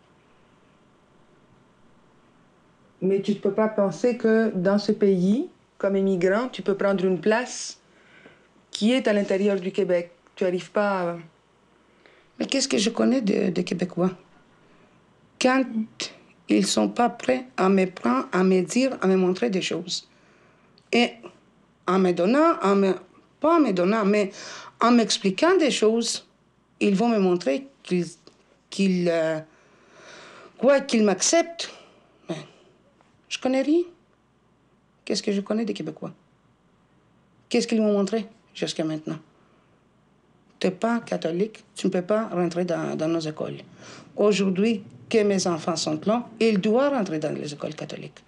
Mais tu ne peux pas penser que dans ce pays, comme immigrant, tu peux prendre une place qui est à l'intérieur du Québec. Tu n'arrives pas à... Mais qu'est-ce que je connais des Québécois? Quand ils ne sont pas prêts à me prendre, à me dire, à me montrer des choses. Et en me donnant, pas en me donnant, mais en m'expliquant des choses, ils vont me montrer qu'ils m'acceptent. Mais je connais rien. Qu'est-ce que je connais des Québécois? Qu'est-ce qu'ils m'ont montré jusqu'à maintenant? Tu n'es pas catholique, tu ne peux pas rentrer dans nos écoles. Aujourd'hui, que mes enfants sont là, ils doivent rentrer dans les écoles catholiques.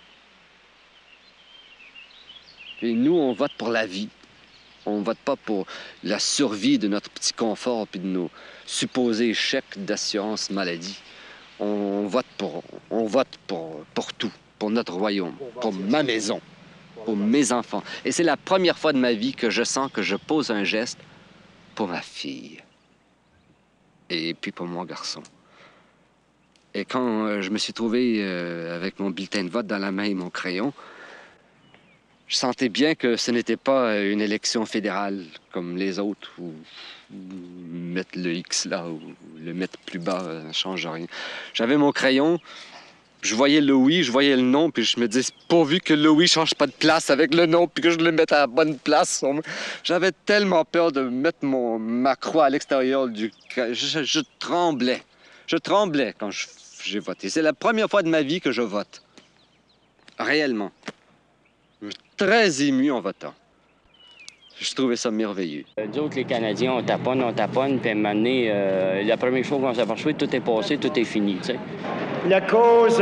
Et nous, on vote pour la vie. On ne vote pas pour la survie de notre petit confort puis de nos supposés chèques d'assurance maladie. On vote pour tout, pour notre royaume, pour ma maison, pour mes enfants. Et c'est la première fois de ma vie que je sens que je pose un geste pour ma fille et puis pour mon garçon. Et quand je me suis trouvé avec mon bulletin de vote dans la main et mon crayon, je sentais bien que ce n'était pas une élection fédérale comme les autres où mettre le X là ou le mettre plus bas ne change rien. J'avais mon crayon, je voyais le oui, je voyais le non, puis je me disais, pourvu que le oui change pas de place avec le non, puis que je le mette à la bonne place. J'avais tellement peur de mettre ma croix à l'extérieur du... Je tremblais. Je tremblais quand j'ai voté. C'est la première fois de ma vie que je vote. Réellement. Je suis très ému en votant. Je trouvais ça merveilleux. Nous autres, les Canadiens, on taponne, puis à un moment donné, la première chose qu'on s'aperçoit, tout est passé, tout est fini, tu sais. La cause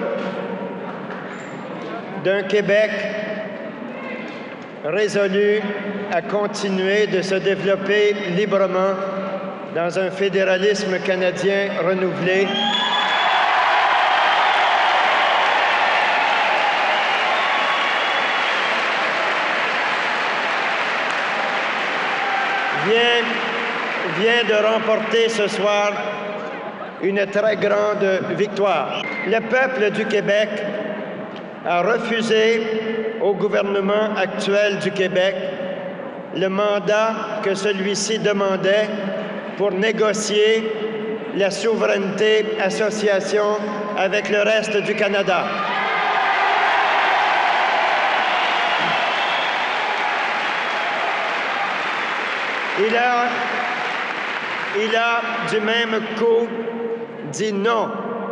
d'un Québec résolu à continuer de se développer librement dans un fédéralisme canadien renouvelé. vient de remporter ce soir une très grande victoire. Le peuple du Québec a refusé au gouvernement actuel du Québec le mandat que celui-ci demandait pour négocier la souveraineté association avec le reste du Canada. Il a du même coup dit non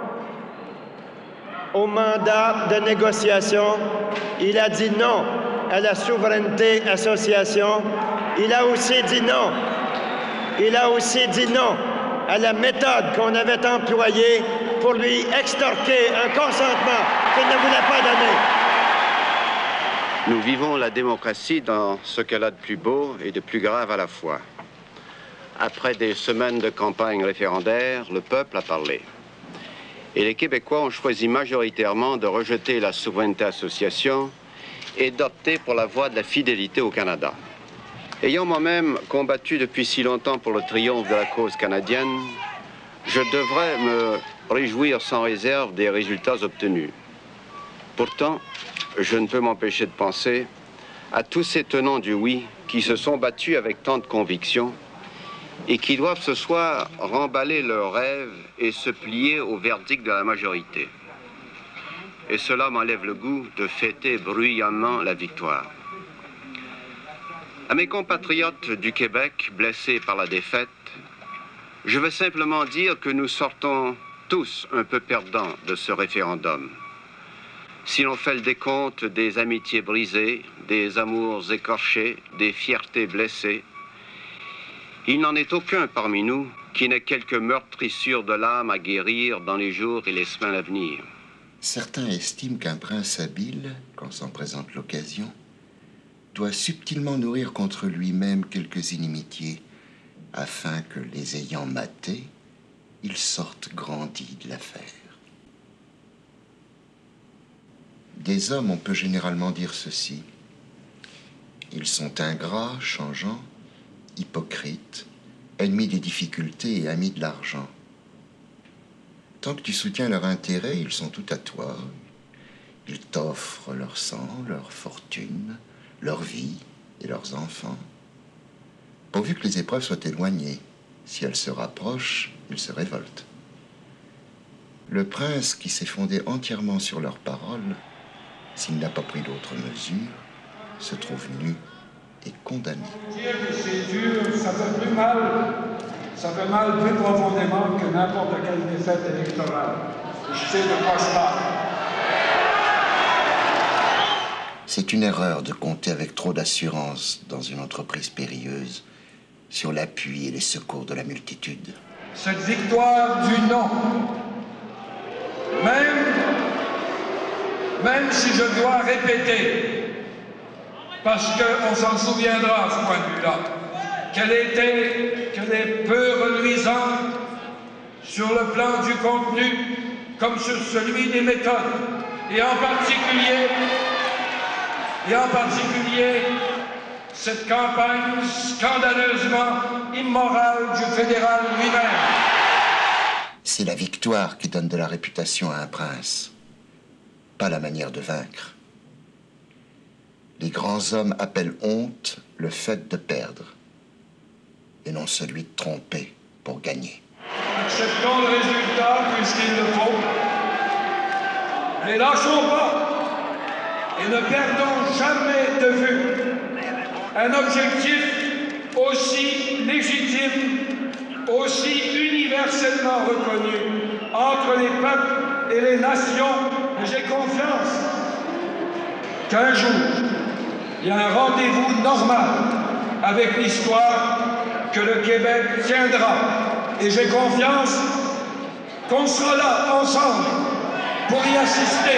au mandat de négociation. Il a dit non à la souveraineté association. Il a aussi dit non. Il a aussi dit non à la méthode qu'on avait employée pour lui extorquer un consentement qu'il ne voulait pas donner. Nous vivons la démocratie dans ce qu'elle a de plus beau et de plus grave à la fois. Après des semaines de campagne référendaire, le peuple a parlé. Et les Québécois ont choisi majoritairement de rejeter la souveraineté association et d'opter pour la voie de la fidélité au Canada. Ayant moi-même combattu depuis si longtemps pour le triomphe de la cause canadienne, je devrais me réjouir sans réserve des résultats obtenus. Pourtant, je ne peux m'empêcher de penser à tous ces tenants du oui qui se sont battus avec tant de conviction et qui doivent ce soir remballer leurs rêves et se plier au verdict de la majorité. Et cela m'enlève le goût de fêter bruyamment la victoire. À mes compatriotes du Québec blessés par la défaite, je veux simplement dire que nous sortons tous un peu perdants de ce référendum. Si l'on fait le décompte des amitiés brisées, des amours écorchés, des fiertés blessées, il n'en est aucun parmi nous qui n'ait quelques meurtrissures de l'âme à guérir dans les jours et les semaines à venir. Certains estiment qu'un prince habile, quand s'en présente l'occasion, doit subtilement nourrir contre lui-même quelques inimitiés, afin que, les ayant matés, il sorte grandi de l'affaire. Des hommes, on peut généralement dire ceci. Ils sont ingrats, changeants, hypocrites, ennemis des difficultés et amis de l'argent. Tant que tu soutiens leur intérêt, ils sont tout à toi. Ils t'offrent leur sang, leur fortune, leur vie et leurs enfants. Pourvu que les épreuves soient éloignées. Si elles se rapprochent, ils se révoltent. Le prince qui s'est fondé entièrement sur leurs paroles, s'il n'a pas pris d'autres mesures, se trouve nu et condamné. Dire que c'est dur, ça fait plus mal. Ça fait mal plus profondément que n'importe quelle défaite électorale. Je sais de quoi je parle. C'est une erreur de compter avec trop d'assurance dans une entreprise périlleuse sur l'appui et les secours de la multitude. Cette victoire du non, même si je dois répéter, parce qu'on s'en souviendra à ce point de vue-là, qu'elle est peu reluisante sur le plan du contenu comme sur celui des méthodes, et en particulier cette campagne scandaleusement immorale du fédéral lui-même. C'est la victoire qui donne de la réputation à un prince, pas la manière de vaincre. Les grands hommes appellent honte le fait de perdre, et non celui de tromper pour gagner. Acceptons le résultat puisqu'il le faut, mais lâchons pas et ne perdons jamais de vue un objectif aussi légitime, aussi universellement reconnu entre les peuples et les nations. J'ai confiance qu'un jour, il y a un rendez-vous normal avec l'histoire que le Québec tiendra. Et j'ai confiance qu'on sera là ensemble pour y assister.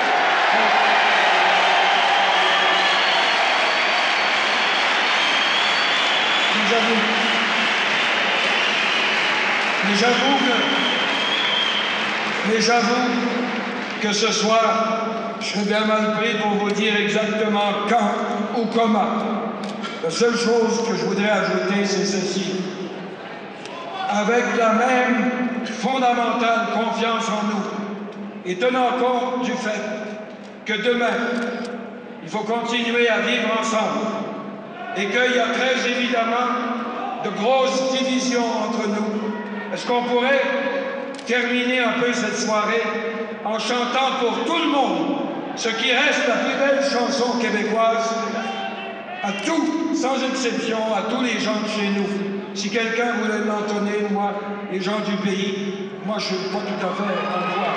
Mais j'avoue que ce soir, je suis bien mal pris pour vous dire exactement quand ou comment. La seule chose que je voudrais ajouter, c'est ceci. Avec la même fondamentale confiance en nous, et tenant compte du fait que demain, il faut continuer à vivre ensemble, et qu'il y a très évidemment de grosses divisions entre nous, est-ce qu'on pourrait terminer un peu cette soirée en chantant pour tout le monde ce qui reste la plus belle chanson québécoise à tous, sans exception, à tous les gens de chez nous. Si quelqu'un voulait l'entonner, moi, les gens du pays, moi je ne suis pas tout à fait en droit.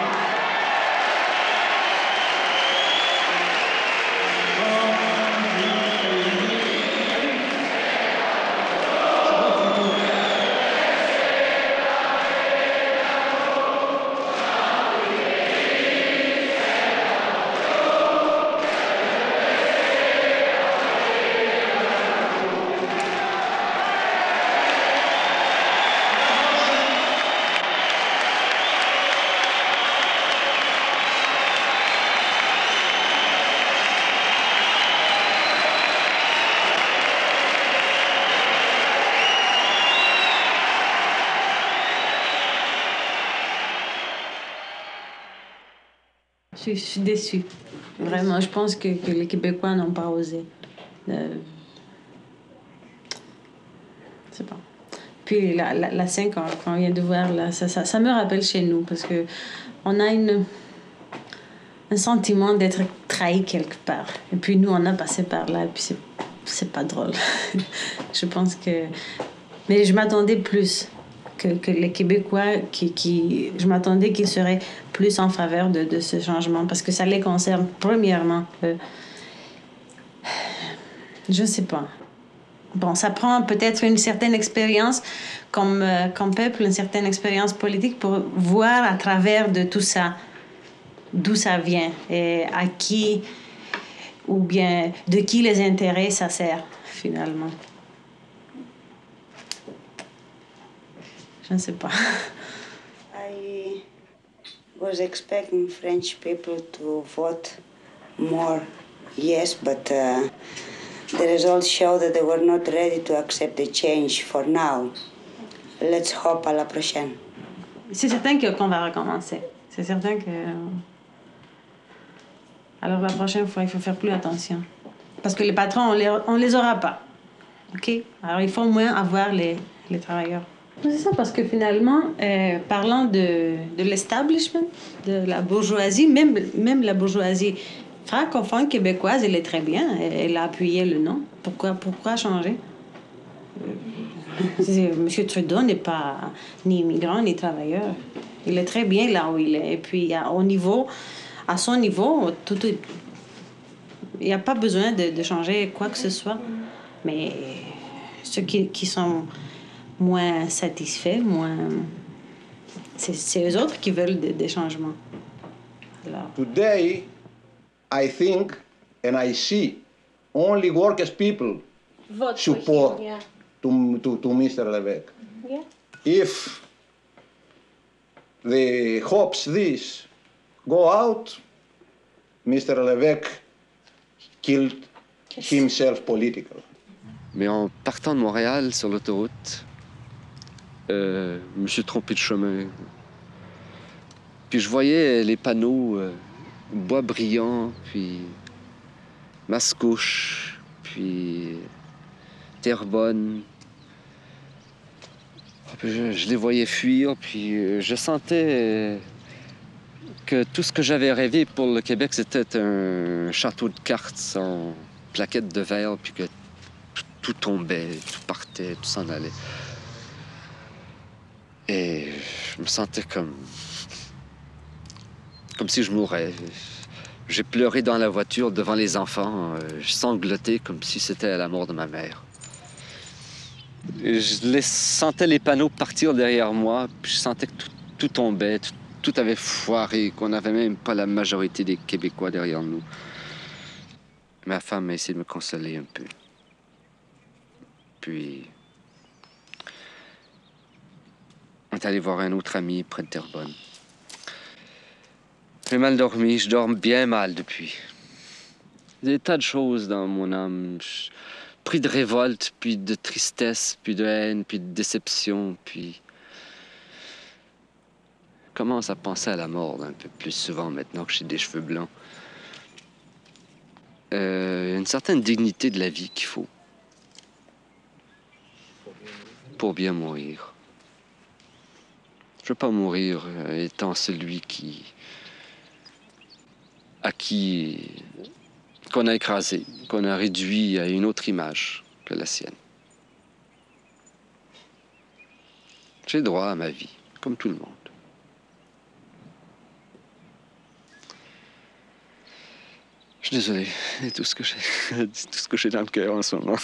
Je suis déçue. Vraiment, je pense que les Québécois n'ont pas osé. C'est pas. Puis la scène qu'on vient de voir, là, ça me rappelle chez nous, parce que on a un sentiment d'être trahi quelque part. Et puis nous, on a passé par là, et puis c'est pas drôle. Je pense que... Mais je m'attendais plus que les Québécois, je m'attendais qu'ils seraient plus en faveur de ce changement, parce que ça les concerne premièrement. Je sais pas. Bon, ça prend peut-être une certaine expérience comme peuple, une certaine expérience politique pour voir à travers de tout ça d'où ça vient et à qui ou bien de qui les intérêts ça sert finalement. Je ne sais pas. I was expecting French people to vote more, yes, but the results show that they were not ready to accept the change for now. Let's hope à la prochaine. C'est certain qu'on va recommencer. C'est certain que... Alors la prochaine fois, il faut faire plus attention. Parce que les patrons, on les aura pas. OK? Alors il faut au moins avoir les travailleurs. C'est ça, parce que finalement, parlant de l'establishment, de la bourgeoisie, même la bourgeoisie francophone québécoise, elle est très bien. Elle a appuyé le non. Pourquoi changer? M. Trudeau n'est pas ni immigrant ni travailleur. Il est très bien là où il est. Et puis, à son niveau, il n'y a pas besoin de changer quoi que ce soit. Mais ceux qui sont moins satisfaits, c'est eux autres qui veulent des changements. Alors... Today, I think and I see only workers people support to Mr. Levesque. Yeah. If the hopes this go out, Mr. Levesque killed himself politically. Mais en partant de Montréal sur l'autoroute, je me suis trompé de chemin. Puis je voyais les panneaux Boisbriand, puis Mascouche, puis Terrebonne. Je les voyais fuir, puis je sentais que tout ce que j'avais rêvé pour le Québec, c'était un château de cartes en plaquettes de verre, puis que tout tombait, tout partait, tout s'en allait. Et je me sentais comme si je mourais. J'ai pleuré dans la voiture devant les enfants, je sanglotais comme si c'était la mort de ma mère. Et je sentais les panneaux partir derrière moi, puis je sentais que tout tombait, tout avait foiré, qu'on n'avait même pas la majorité des Québécois derrière nous. Ma femme a essayé de me consoler un peu. Puis, on est allé voir un autre ami près de Terrebonne. J'ai mal dormi, je dors bien mal depuis. Des tas de choses dans mon âme. Pris de révolte, puis de tristesse, puis de haine, puis de déception, puis... Je commence à penser à la mort un peu plus souvent maintenant que j'ai des cheveux blancs. Une certaine dignité de la vie qu'il faut. Pour bien mourir. Je veux pas mourir étant celui qu'on a écrasé, qu'on a réduit à une autre image que la sienne. J'ai droit à ma vie, comme tout le monde. Je suis désolé, c'est tout ce que j'ai dans le cœur en ce moment.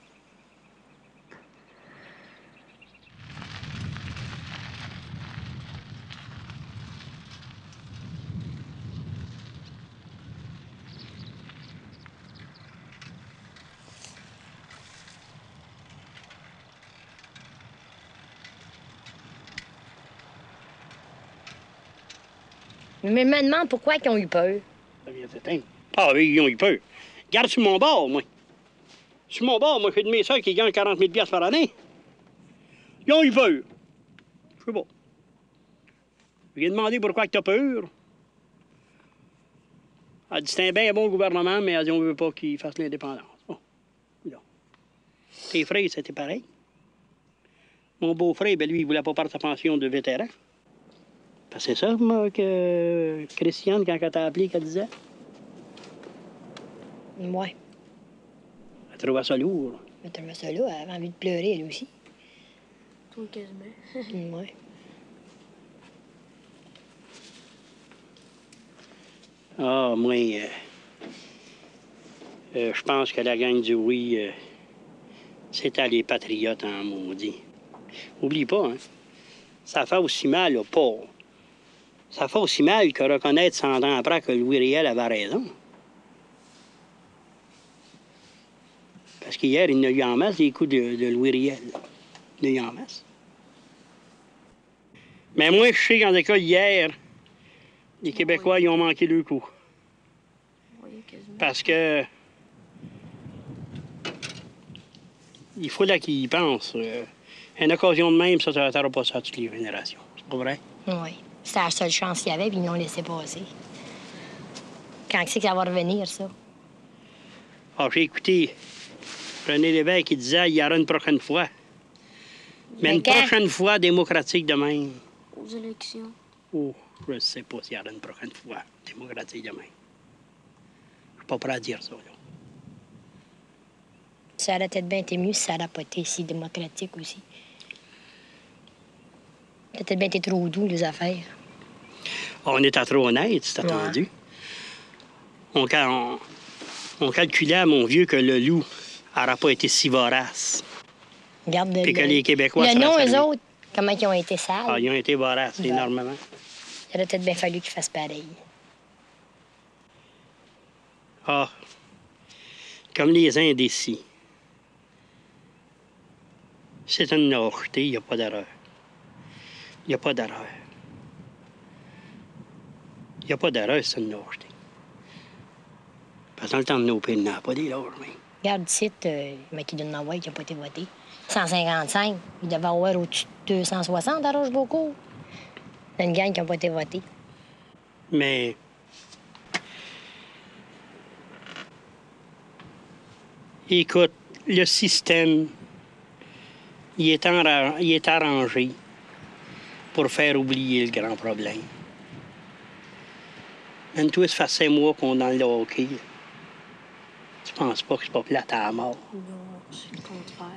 Mais maintenant, pourquoi ils ont eu peur? Ah oui, ils ont eu peur. Garde sur mon bord, moi. Sur mon bord, moi, j'ai de mes soeurs qui gagnent 40 000 par année. Ils ont eu peur. Je sais pas. J'ai demandé pourquoi tu as peur. Elle a dit c'est un bien bon gouvernement, mais elle dit on veut pas qu'il fasse l'indépendance. Oh. Tes frères, c'était pareil. Mon beau-frère, ben lui, il voulait pas perdre sa pension de vétéran. Parce que c'est ça, moi, que Christiane, quand elle t'a appelé, qu'elle disait? Ouais. Elle trouvait ça lourd. Elle trouvait ça lourd, elle avait envie de pleurer, elle aussi. Toi, quasiment. Ouais. Ah, moi, je pense que la gang du oui, c'était les patriotes en maudit. Oublie pas, hein. Ça fait aussi mal au pauvre. Ça fait aussi mal que reconnaître 100 ans après que Louis Riel avait raison. Parce qu'hier, il y a eu en masse des coups de Louis Riel. Il y a eu en masse. Mais moi, je sais qu'en tout cas, hier, les Québécois, ils ont manqué le coup. Parce que il faut là qu'ils y pensent. Une occasion de même, ça n'arrêtera pas ça à toutes les générations. C'est pas vrai? Oui. C'était la seule chance qu'il y avait, puis ils l'ont laissé passer. Quand c'est que ça va revenir, ça? Ah, j'ai écouté René Lévesque qui disait qu'il y aura une prochaine fois. Mais une prochaine fois démocratique de même. Aux élections. Oh, je ne sais pas s'il y aura une prochaine fois démocratique de même. Je suis pas prêt à dire ça, là. Ça aurait peut-être bien été mieux si ça n'aurait pas été si démocratique aussi. Ça aurait peut-être bien été trop doux, les affaires. On était trop honnête, c'est attendu. On calculait, mon vieux, que le loup n'aurait pas été si vorace. Regarde puis que les Québécois... Le nom, eux autres, comment ils ont été sales. Ah, ils ont été voraces, énormément. Il aurait peut-être bien fallu qu'ils fassent pareil. Ah, comme les indécis. C'est une lâcheté, il n'y a pas d'erreur. Il n'y a pas d'erreur. Il n'y a pas d'erreur, c'est une lâcheté. Parce que dans le temps de nos pays, il n'y en a pas des lâches, mais... Regarde ici, mais qui donne l'envoi qui n'a pas été voté. 155. Il devait avoir au-dessus de 260 à Rochebeaucourt. Il y a une gang qui n'a pas été votée. Mais... Écoute, le système, il est arrangé pour faire oublier le grand problème. Même toi, ça fait 5 mois qu'on est dans le hockey. Tu penses pas que c'est pas plate à la mort? Non, c'est le contraire.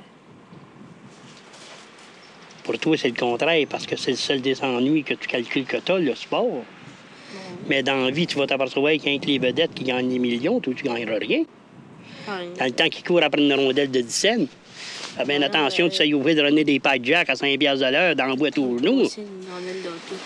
Pour toi, c'est le contraire, parce que c'est le seul des ennuis que tu calcules que t'as, le sport. Non. Mais dans la vie, tu vas t'apercevoir qu'il y a les vedettes qui gagnent des millions, toi, tu gagneras rien. Rien. Dans le temps qu'ils courent après une rondelle de 10 cents, fais bien attention, tu sais ouvrir de donner des pailles de jack à 5 piastres de l'heure dans la boîte aux genoux. C'est une rondelle d'auto.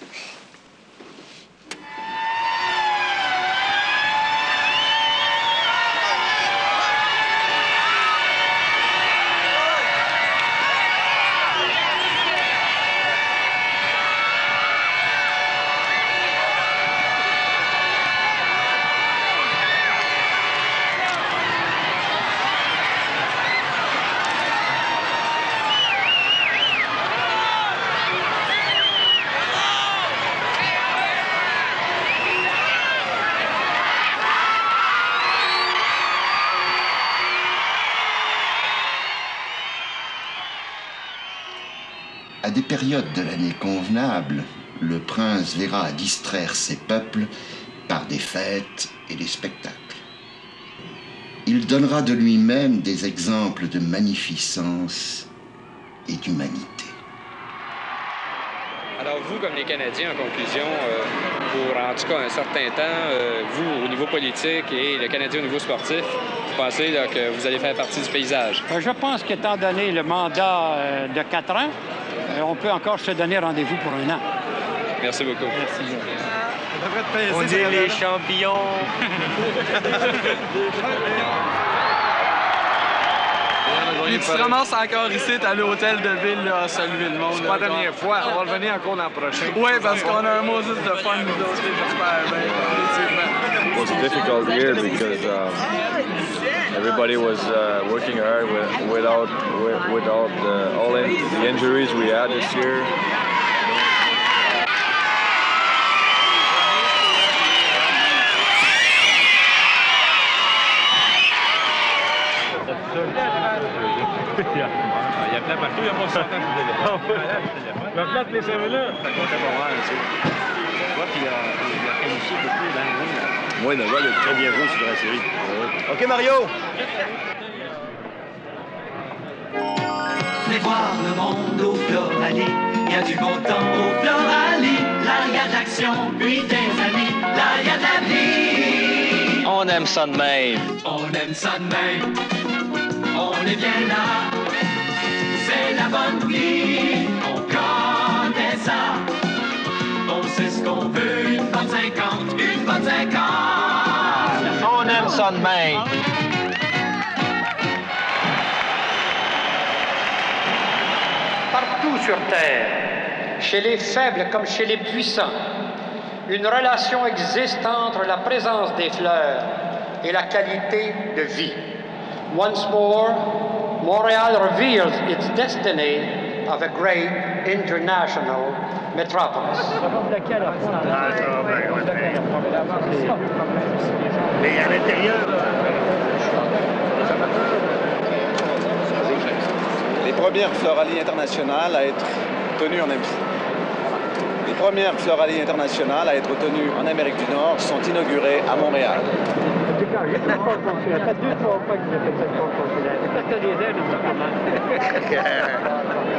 À des périodes de l'année convenables, le prince verra à distraire ses peuples par des fêtes et des spectacles. Il donnera de lui-même des exemples de magnificence et d'humanité. Alors vous, comme les Canadiens, en conclusion, pour en tout cas un certain temps, vous, au niveau politique et le Canadien au niveau sportif, vous pensez là, que vous allez faire partie du paysage? Je pense qu'étant donné le mandat de 4 ans, on peut encore se donner rendez-vous pour 1 an. Merci beaucoup. Merci. On est les champions. Puis tu te ramasses encore ici, t'es à l'hôtel de ville là, à saluer le monde. C'est pas la dernière fois, on va revenir encore l'an prochain. Oui, parce qu'on a un Moses de fun, nous autres, j'espère bien, effectivement. It was a difficult year because everybody was working hard with all the injuries we had this year. Il y a plein partout, il y a pas 100 ans de téléphone. La plate, les 5 minutes. Ça compte pas mal, tu sais. Tu vois, puis il a qualifié beaucoup dans le ring. Oui, le gars, il a très bien joué sur la série. OK, Mario! Venez voir le monde au Floralie. Il y a du bon temps au Floralie. Là, il y a de l'action, puis des amis. Là, il y a de la vie. On aime ça de même. On aime ça de même. On est bien là. C'est la bonne vie. On connaît ça. On sait ce qu'on veut. Une bonne 50. Une bonne 50. On aime ça de même. Partout sur Terre, chez les faibles comme chez les puissants, une relation existe entre la présence des fleurs et la qualité de vie. Once more, Montréal reveals its destiny of a great international metropolis. Et à l'intérieur, les premières Floralies internationales à être tenues en Les premières Floralies internationales à être tenues en Amérique du Nord sont inaugurées à Montréal. En tout cas, je ne sais pas le consulaire. Ça fait 2-3 fois que j'ai fait ça contre le consulaire. C'est parce que les aides, on sait comment.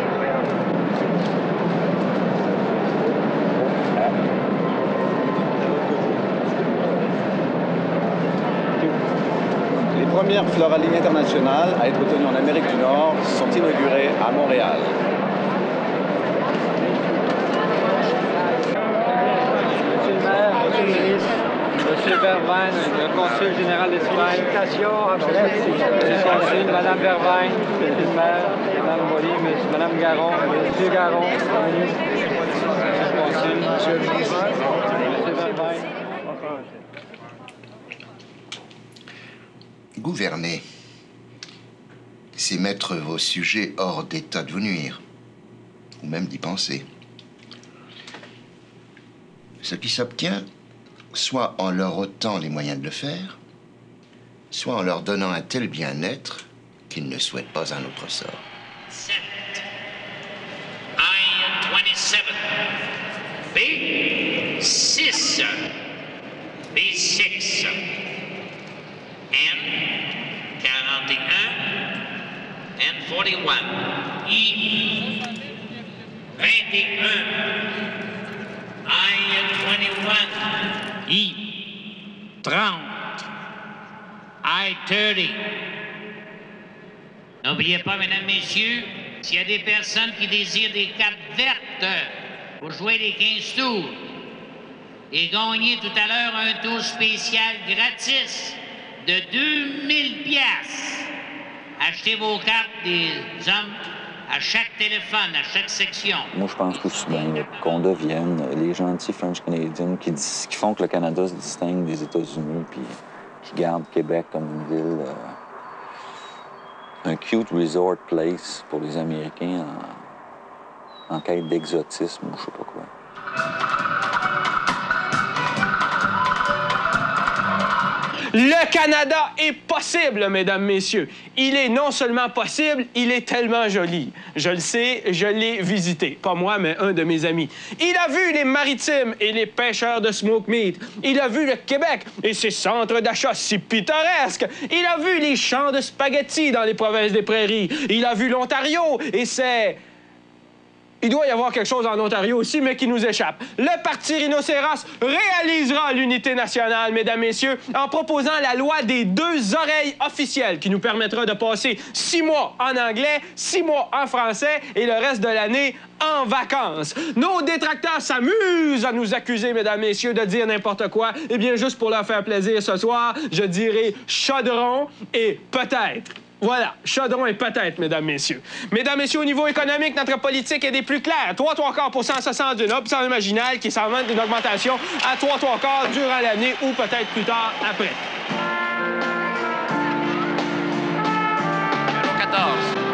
Les premières Floralies internationales à être tenues en Amérique du Nord sont inaugurées à Montréal. Monsieur le maire, monsieur le ministre, monsieur Vervaine, le consul général d'Espagne. Monsieur le consul, madame Vervaine, monsieur le maire, madame Bolly, madame Garon, monsieur Garon, monsieur le consul, monsieur le ministre, monsieur Vervaine. Gouverner, c'est mettre vos sujets hors d'état de vous nuire, ou même d'y penser. Ce qui s'obtient, soit en leur ôtant les moyens de le faire, soit en leur donnant un tel bien-être qu'ils ne souhaitent pas un autre sort. I-27, B-6, B-6, N-41, N-41, I-21, I-21, I-30, I-30. N'oubliez pas, mesdames, messieurs, s'il y a des personnes qui désirent des cartes vertes pour jouer les 15 tours et gagner tout à l'heure un tour spécial gratis de 2000 piastres. Achetez vos cartes des hommes à chaque téléphone, à chaque section. Moi, je pense aussi bien qu'on devienne les gentils French Canadians qui font que le Canada se distingue des États-Unis puis qui gardent Québec comme une ville, un cute resort place pour les Américains en quête d'exotisme ou je sais pas quoi. Le Canada est possible, mesdames, messieurs. Il est non seulement possible, il est tellement joli. Je le sais, je l'ai visité. Pas moi, mais un de mes amis. Il a vu les maritimes et les pêcheurs de smoke meat. Il a vu le Québec et ses centres d'achat si pittoresques. Il a vu les champs de spaghettis dans les provinces des Prairies. Il a vu l'Ontario et ses... Il doit y avoir quelque chose en Ontario aussi, mais qui nous échappe. Le Parti rhinocéros réalisera l'unité nationale, mesdames, messieurs, en proposant la loi des 2 oreilles officielles qui nous permettra de passer 6 mois en anglais, 6 mois en français et le reste de l'année en vacances. Nos détracteurs s'amusent à nous accuser, mesdames, messieurs, de dire n'importe quoi. Eh bien, juste pour leur faire plaisir ce soir, je dirai chaudron et peut-être. Voilà, chaudron et peut-être, mesdames, messieurs. Mesdames, messieurs, au niveau économique, notre politique est des plus claires. 3/4 ce sens d'une option marginale qui s'en vante d'une augmentation à 3/4 durant l'année ou peut-être plus tard après. Numéro 14.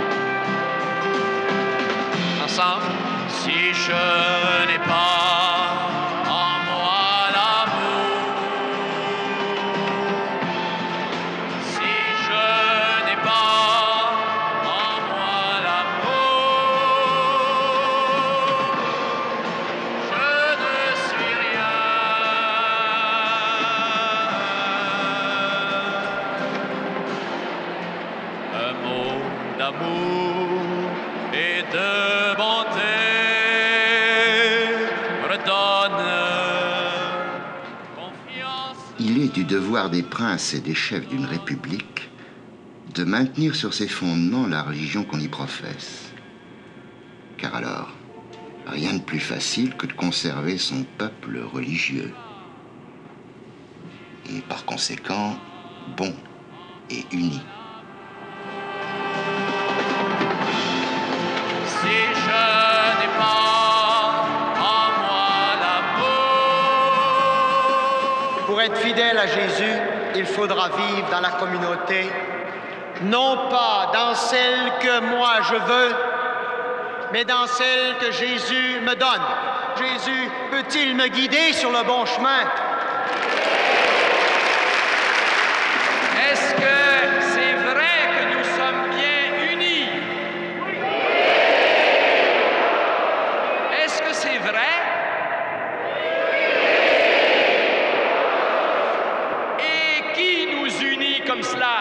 Ensemble. Si je n'ai pas en moi l'amour, si je n'ai pas en moi un mot d'amour et de bonté redonne confiance. Il est du devoir des princes et des chefs d'une république de maintenir sur ses fondements la religion qu'on y professe. Car alors, rien de plus facile que de conserver son peuple religieux. Et par conséquent, bon et uni. Si je n'ai pas en moi l'amour. Pour être fidèle à Jésus, il faudra vivre dans la communauté, non pas dans celle que moi je veux, mais dans celle que Jésus me donne. Jésus peut-il me guider sur le bon chemin? Est-ce que c'est vrai que nous sommes bien unis? Est-ce que c'est vrai? Et qui nous unit comme cela?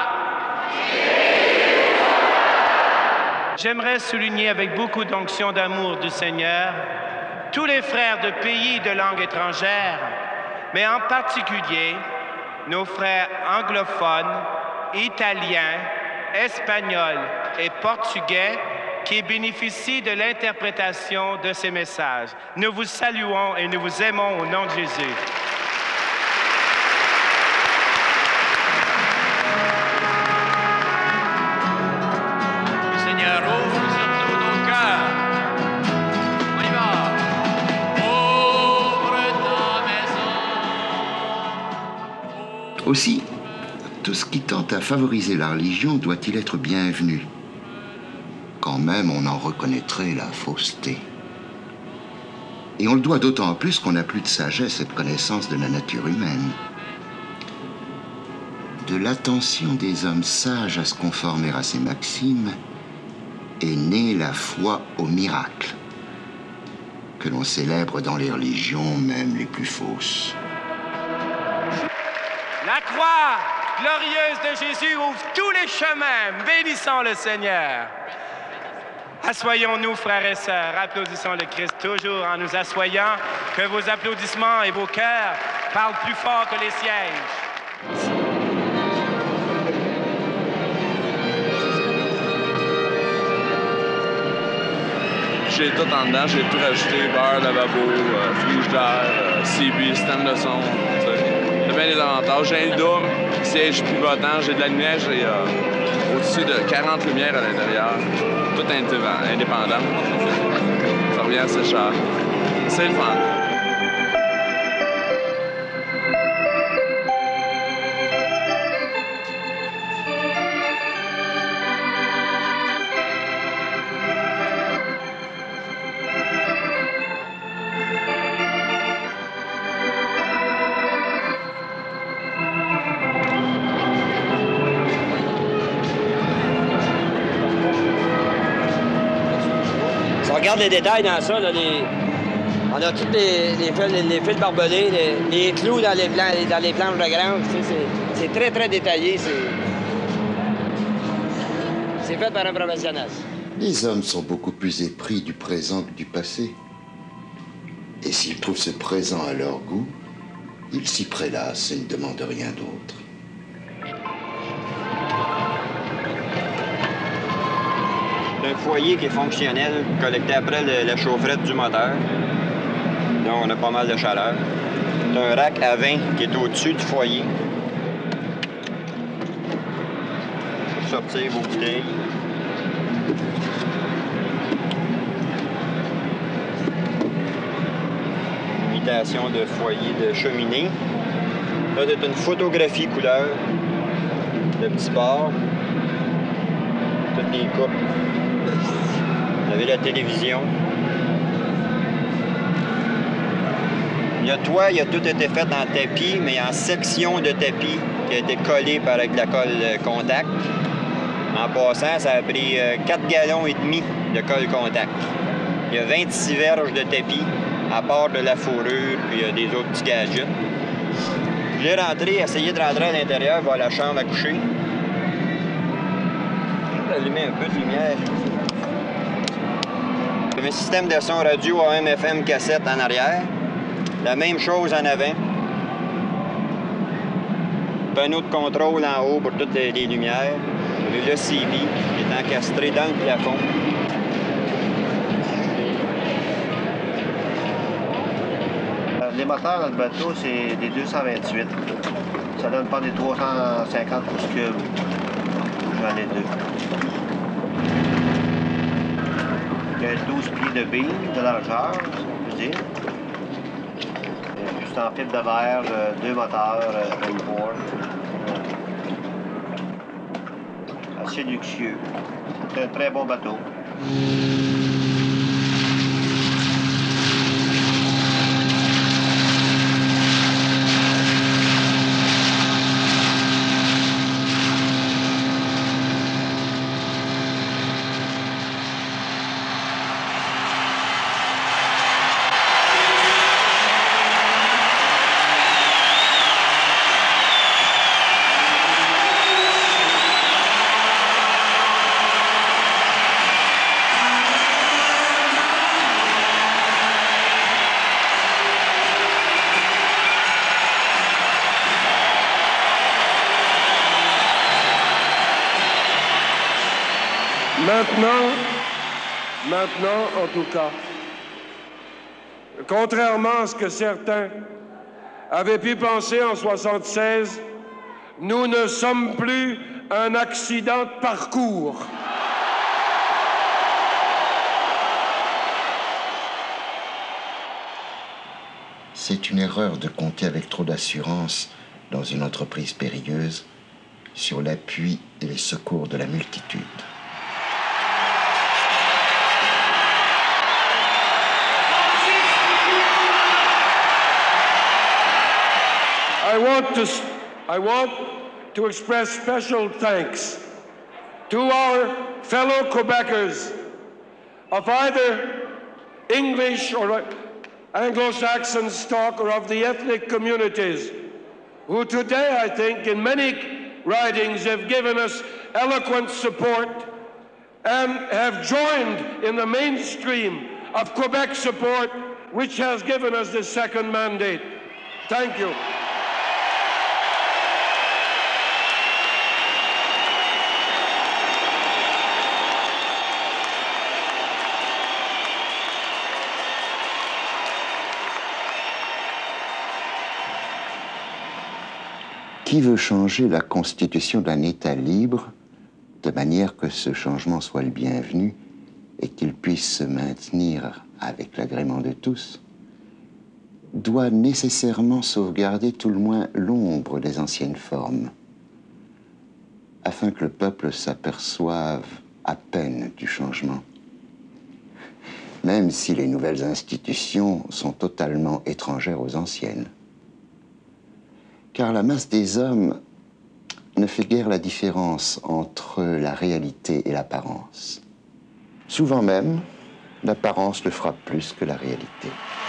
J'aimerais souligner avec beaucoup d'onction d'amour du Seigneur tous les frères de pays de langue étrangère, mais en particulier nos frères anglophones, italiens, espagnols et portugais qui bénéficient de l'interprétation de ces messages. Nous vous saluons et nous vous aimons au nom de Jésus. Seigneur, ouvre surtout nos cœurs. On y va. Ouvre ta maison. Aussi, tout ce qui tente à favoriser la religion doit-il être bienvenu, quand même on en reconnaîtrait la fausseté. Et on le doit d'autant plus qu'on n'a plus de sagesse et de connaissance de la nature humaine. De l'attention des hommes sages à se conformer à ces maximes est née la foi au miracle, que l'on célèbre dans les religions, même les plus fausses. La croix glorieuse de Jésus ouvre tous les chemins. Bénissons le Seigneur. Assoyons-nous, frères et sœurs. Applaudissons le Christ toujours en nous assoyant. Que vos applaudissements et vos cœurs parlent plus fort que les sièges. J'ai tout en dedans, j'ai tout rajouté, beurre, lavabo, frigidaire, CB, stand de son. J'ai bien des avantages. J'ai un double, siège pivotant, j'ai de la lumière, j'ai au-dessus de 40 lumières à l'intérieur. Tout indépendant. Ça revient assez cher. C'est le fun. Si on regarde les détails dans ça, là, on a tous les fils barbelés, les clous dans les planches de grange. C'est très, très détaillé. C'est fait par un professionnel. Les hommes sont beaucoup plus épris du présent que du passé. Et s'ils trouvent ce présent à leur goût, ils s'y prélassent et ne demandent rien d'autre. C'est un foyer qui est fonctionnel, collecté après la chaufferette du moteur. Donc, on a pas mal de chaleur. C'est un rack à vin qui est au-dessus du foyer. Pour sortir vos bouteilles. Imitation de foyer de cheminée. Là, c'est une photographie couleur. Le petit bar. Toutes les coupes. Vous avez la télévision. Le toit, il a tout été fait en tapis, mais en section de tapis qui a été collé avec de la colle contact. En passant, ça a pris 4 gallons et demi de colle contact. Il y a 26 verges de tapis, à part de la fourrure, puis des autres petits gadgets. J'ai essayé de rentrer à l'intérieur vers la chambre à coucher. allumer un peu de lumière. Un système de son radio AM/FM cassette en arrière. La même chose en avant. Panneau de contrôle en haut pour toutes les lumières. Le CB qui est encastré dans le plafond. Les moteurs dans le bateau, c'est des 228. Ça donne pas des 350 pouces cubes. J'en ai deux. Il y a 12 pieds de beam, de largeur, si on peut dire. Juste en fibre de verre, deux moteurs Rainbow. Assez luxueux. C'est un très bon bateau. Maintenant, en tout cas, contrairement à ce que certains avaient pu penser en 1976, nous ne sommes plus un accident de parcours. C'est une erreur de compter avec trop d'assurance dans une entreprise périlleuse sur l'appui et les secours de la multitude. I want to express special thanks to our fellow Quebecers of either English or Anglo-Saxon stock or of the ethnic communities who today, I think, in many ridings have given us eloquent support and have joined in the mainstream of Quebec support, which has given us this second mandate. Thank you. Qui veut changer la constitution d'un État libre de manière que ce changement soit le bienvenu et qu'il puisse se maintenir avec l'agrément de tous, doit nécessairement sauvegarder tout le moins l'ombre des anciennes formes, afin que le peuple s'aperçoive à peine du changement, même si les nouvelles institutions sont totalement étrangères aux anciennes. Car la masse des hommes ne fait guère la différence entre la réalité et l'apparence. Souvent même, l'apparence le frappe plus que la réalité.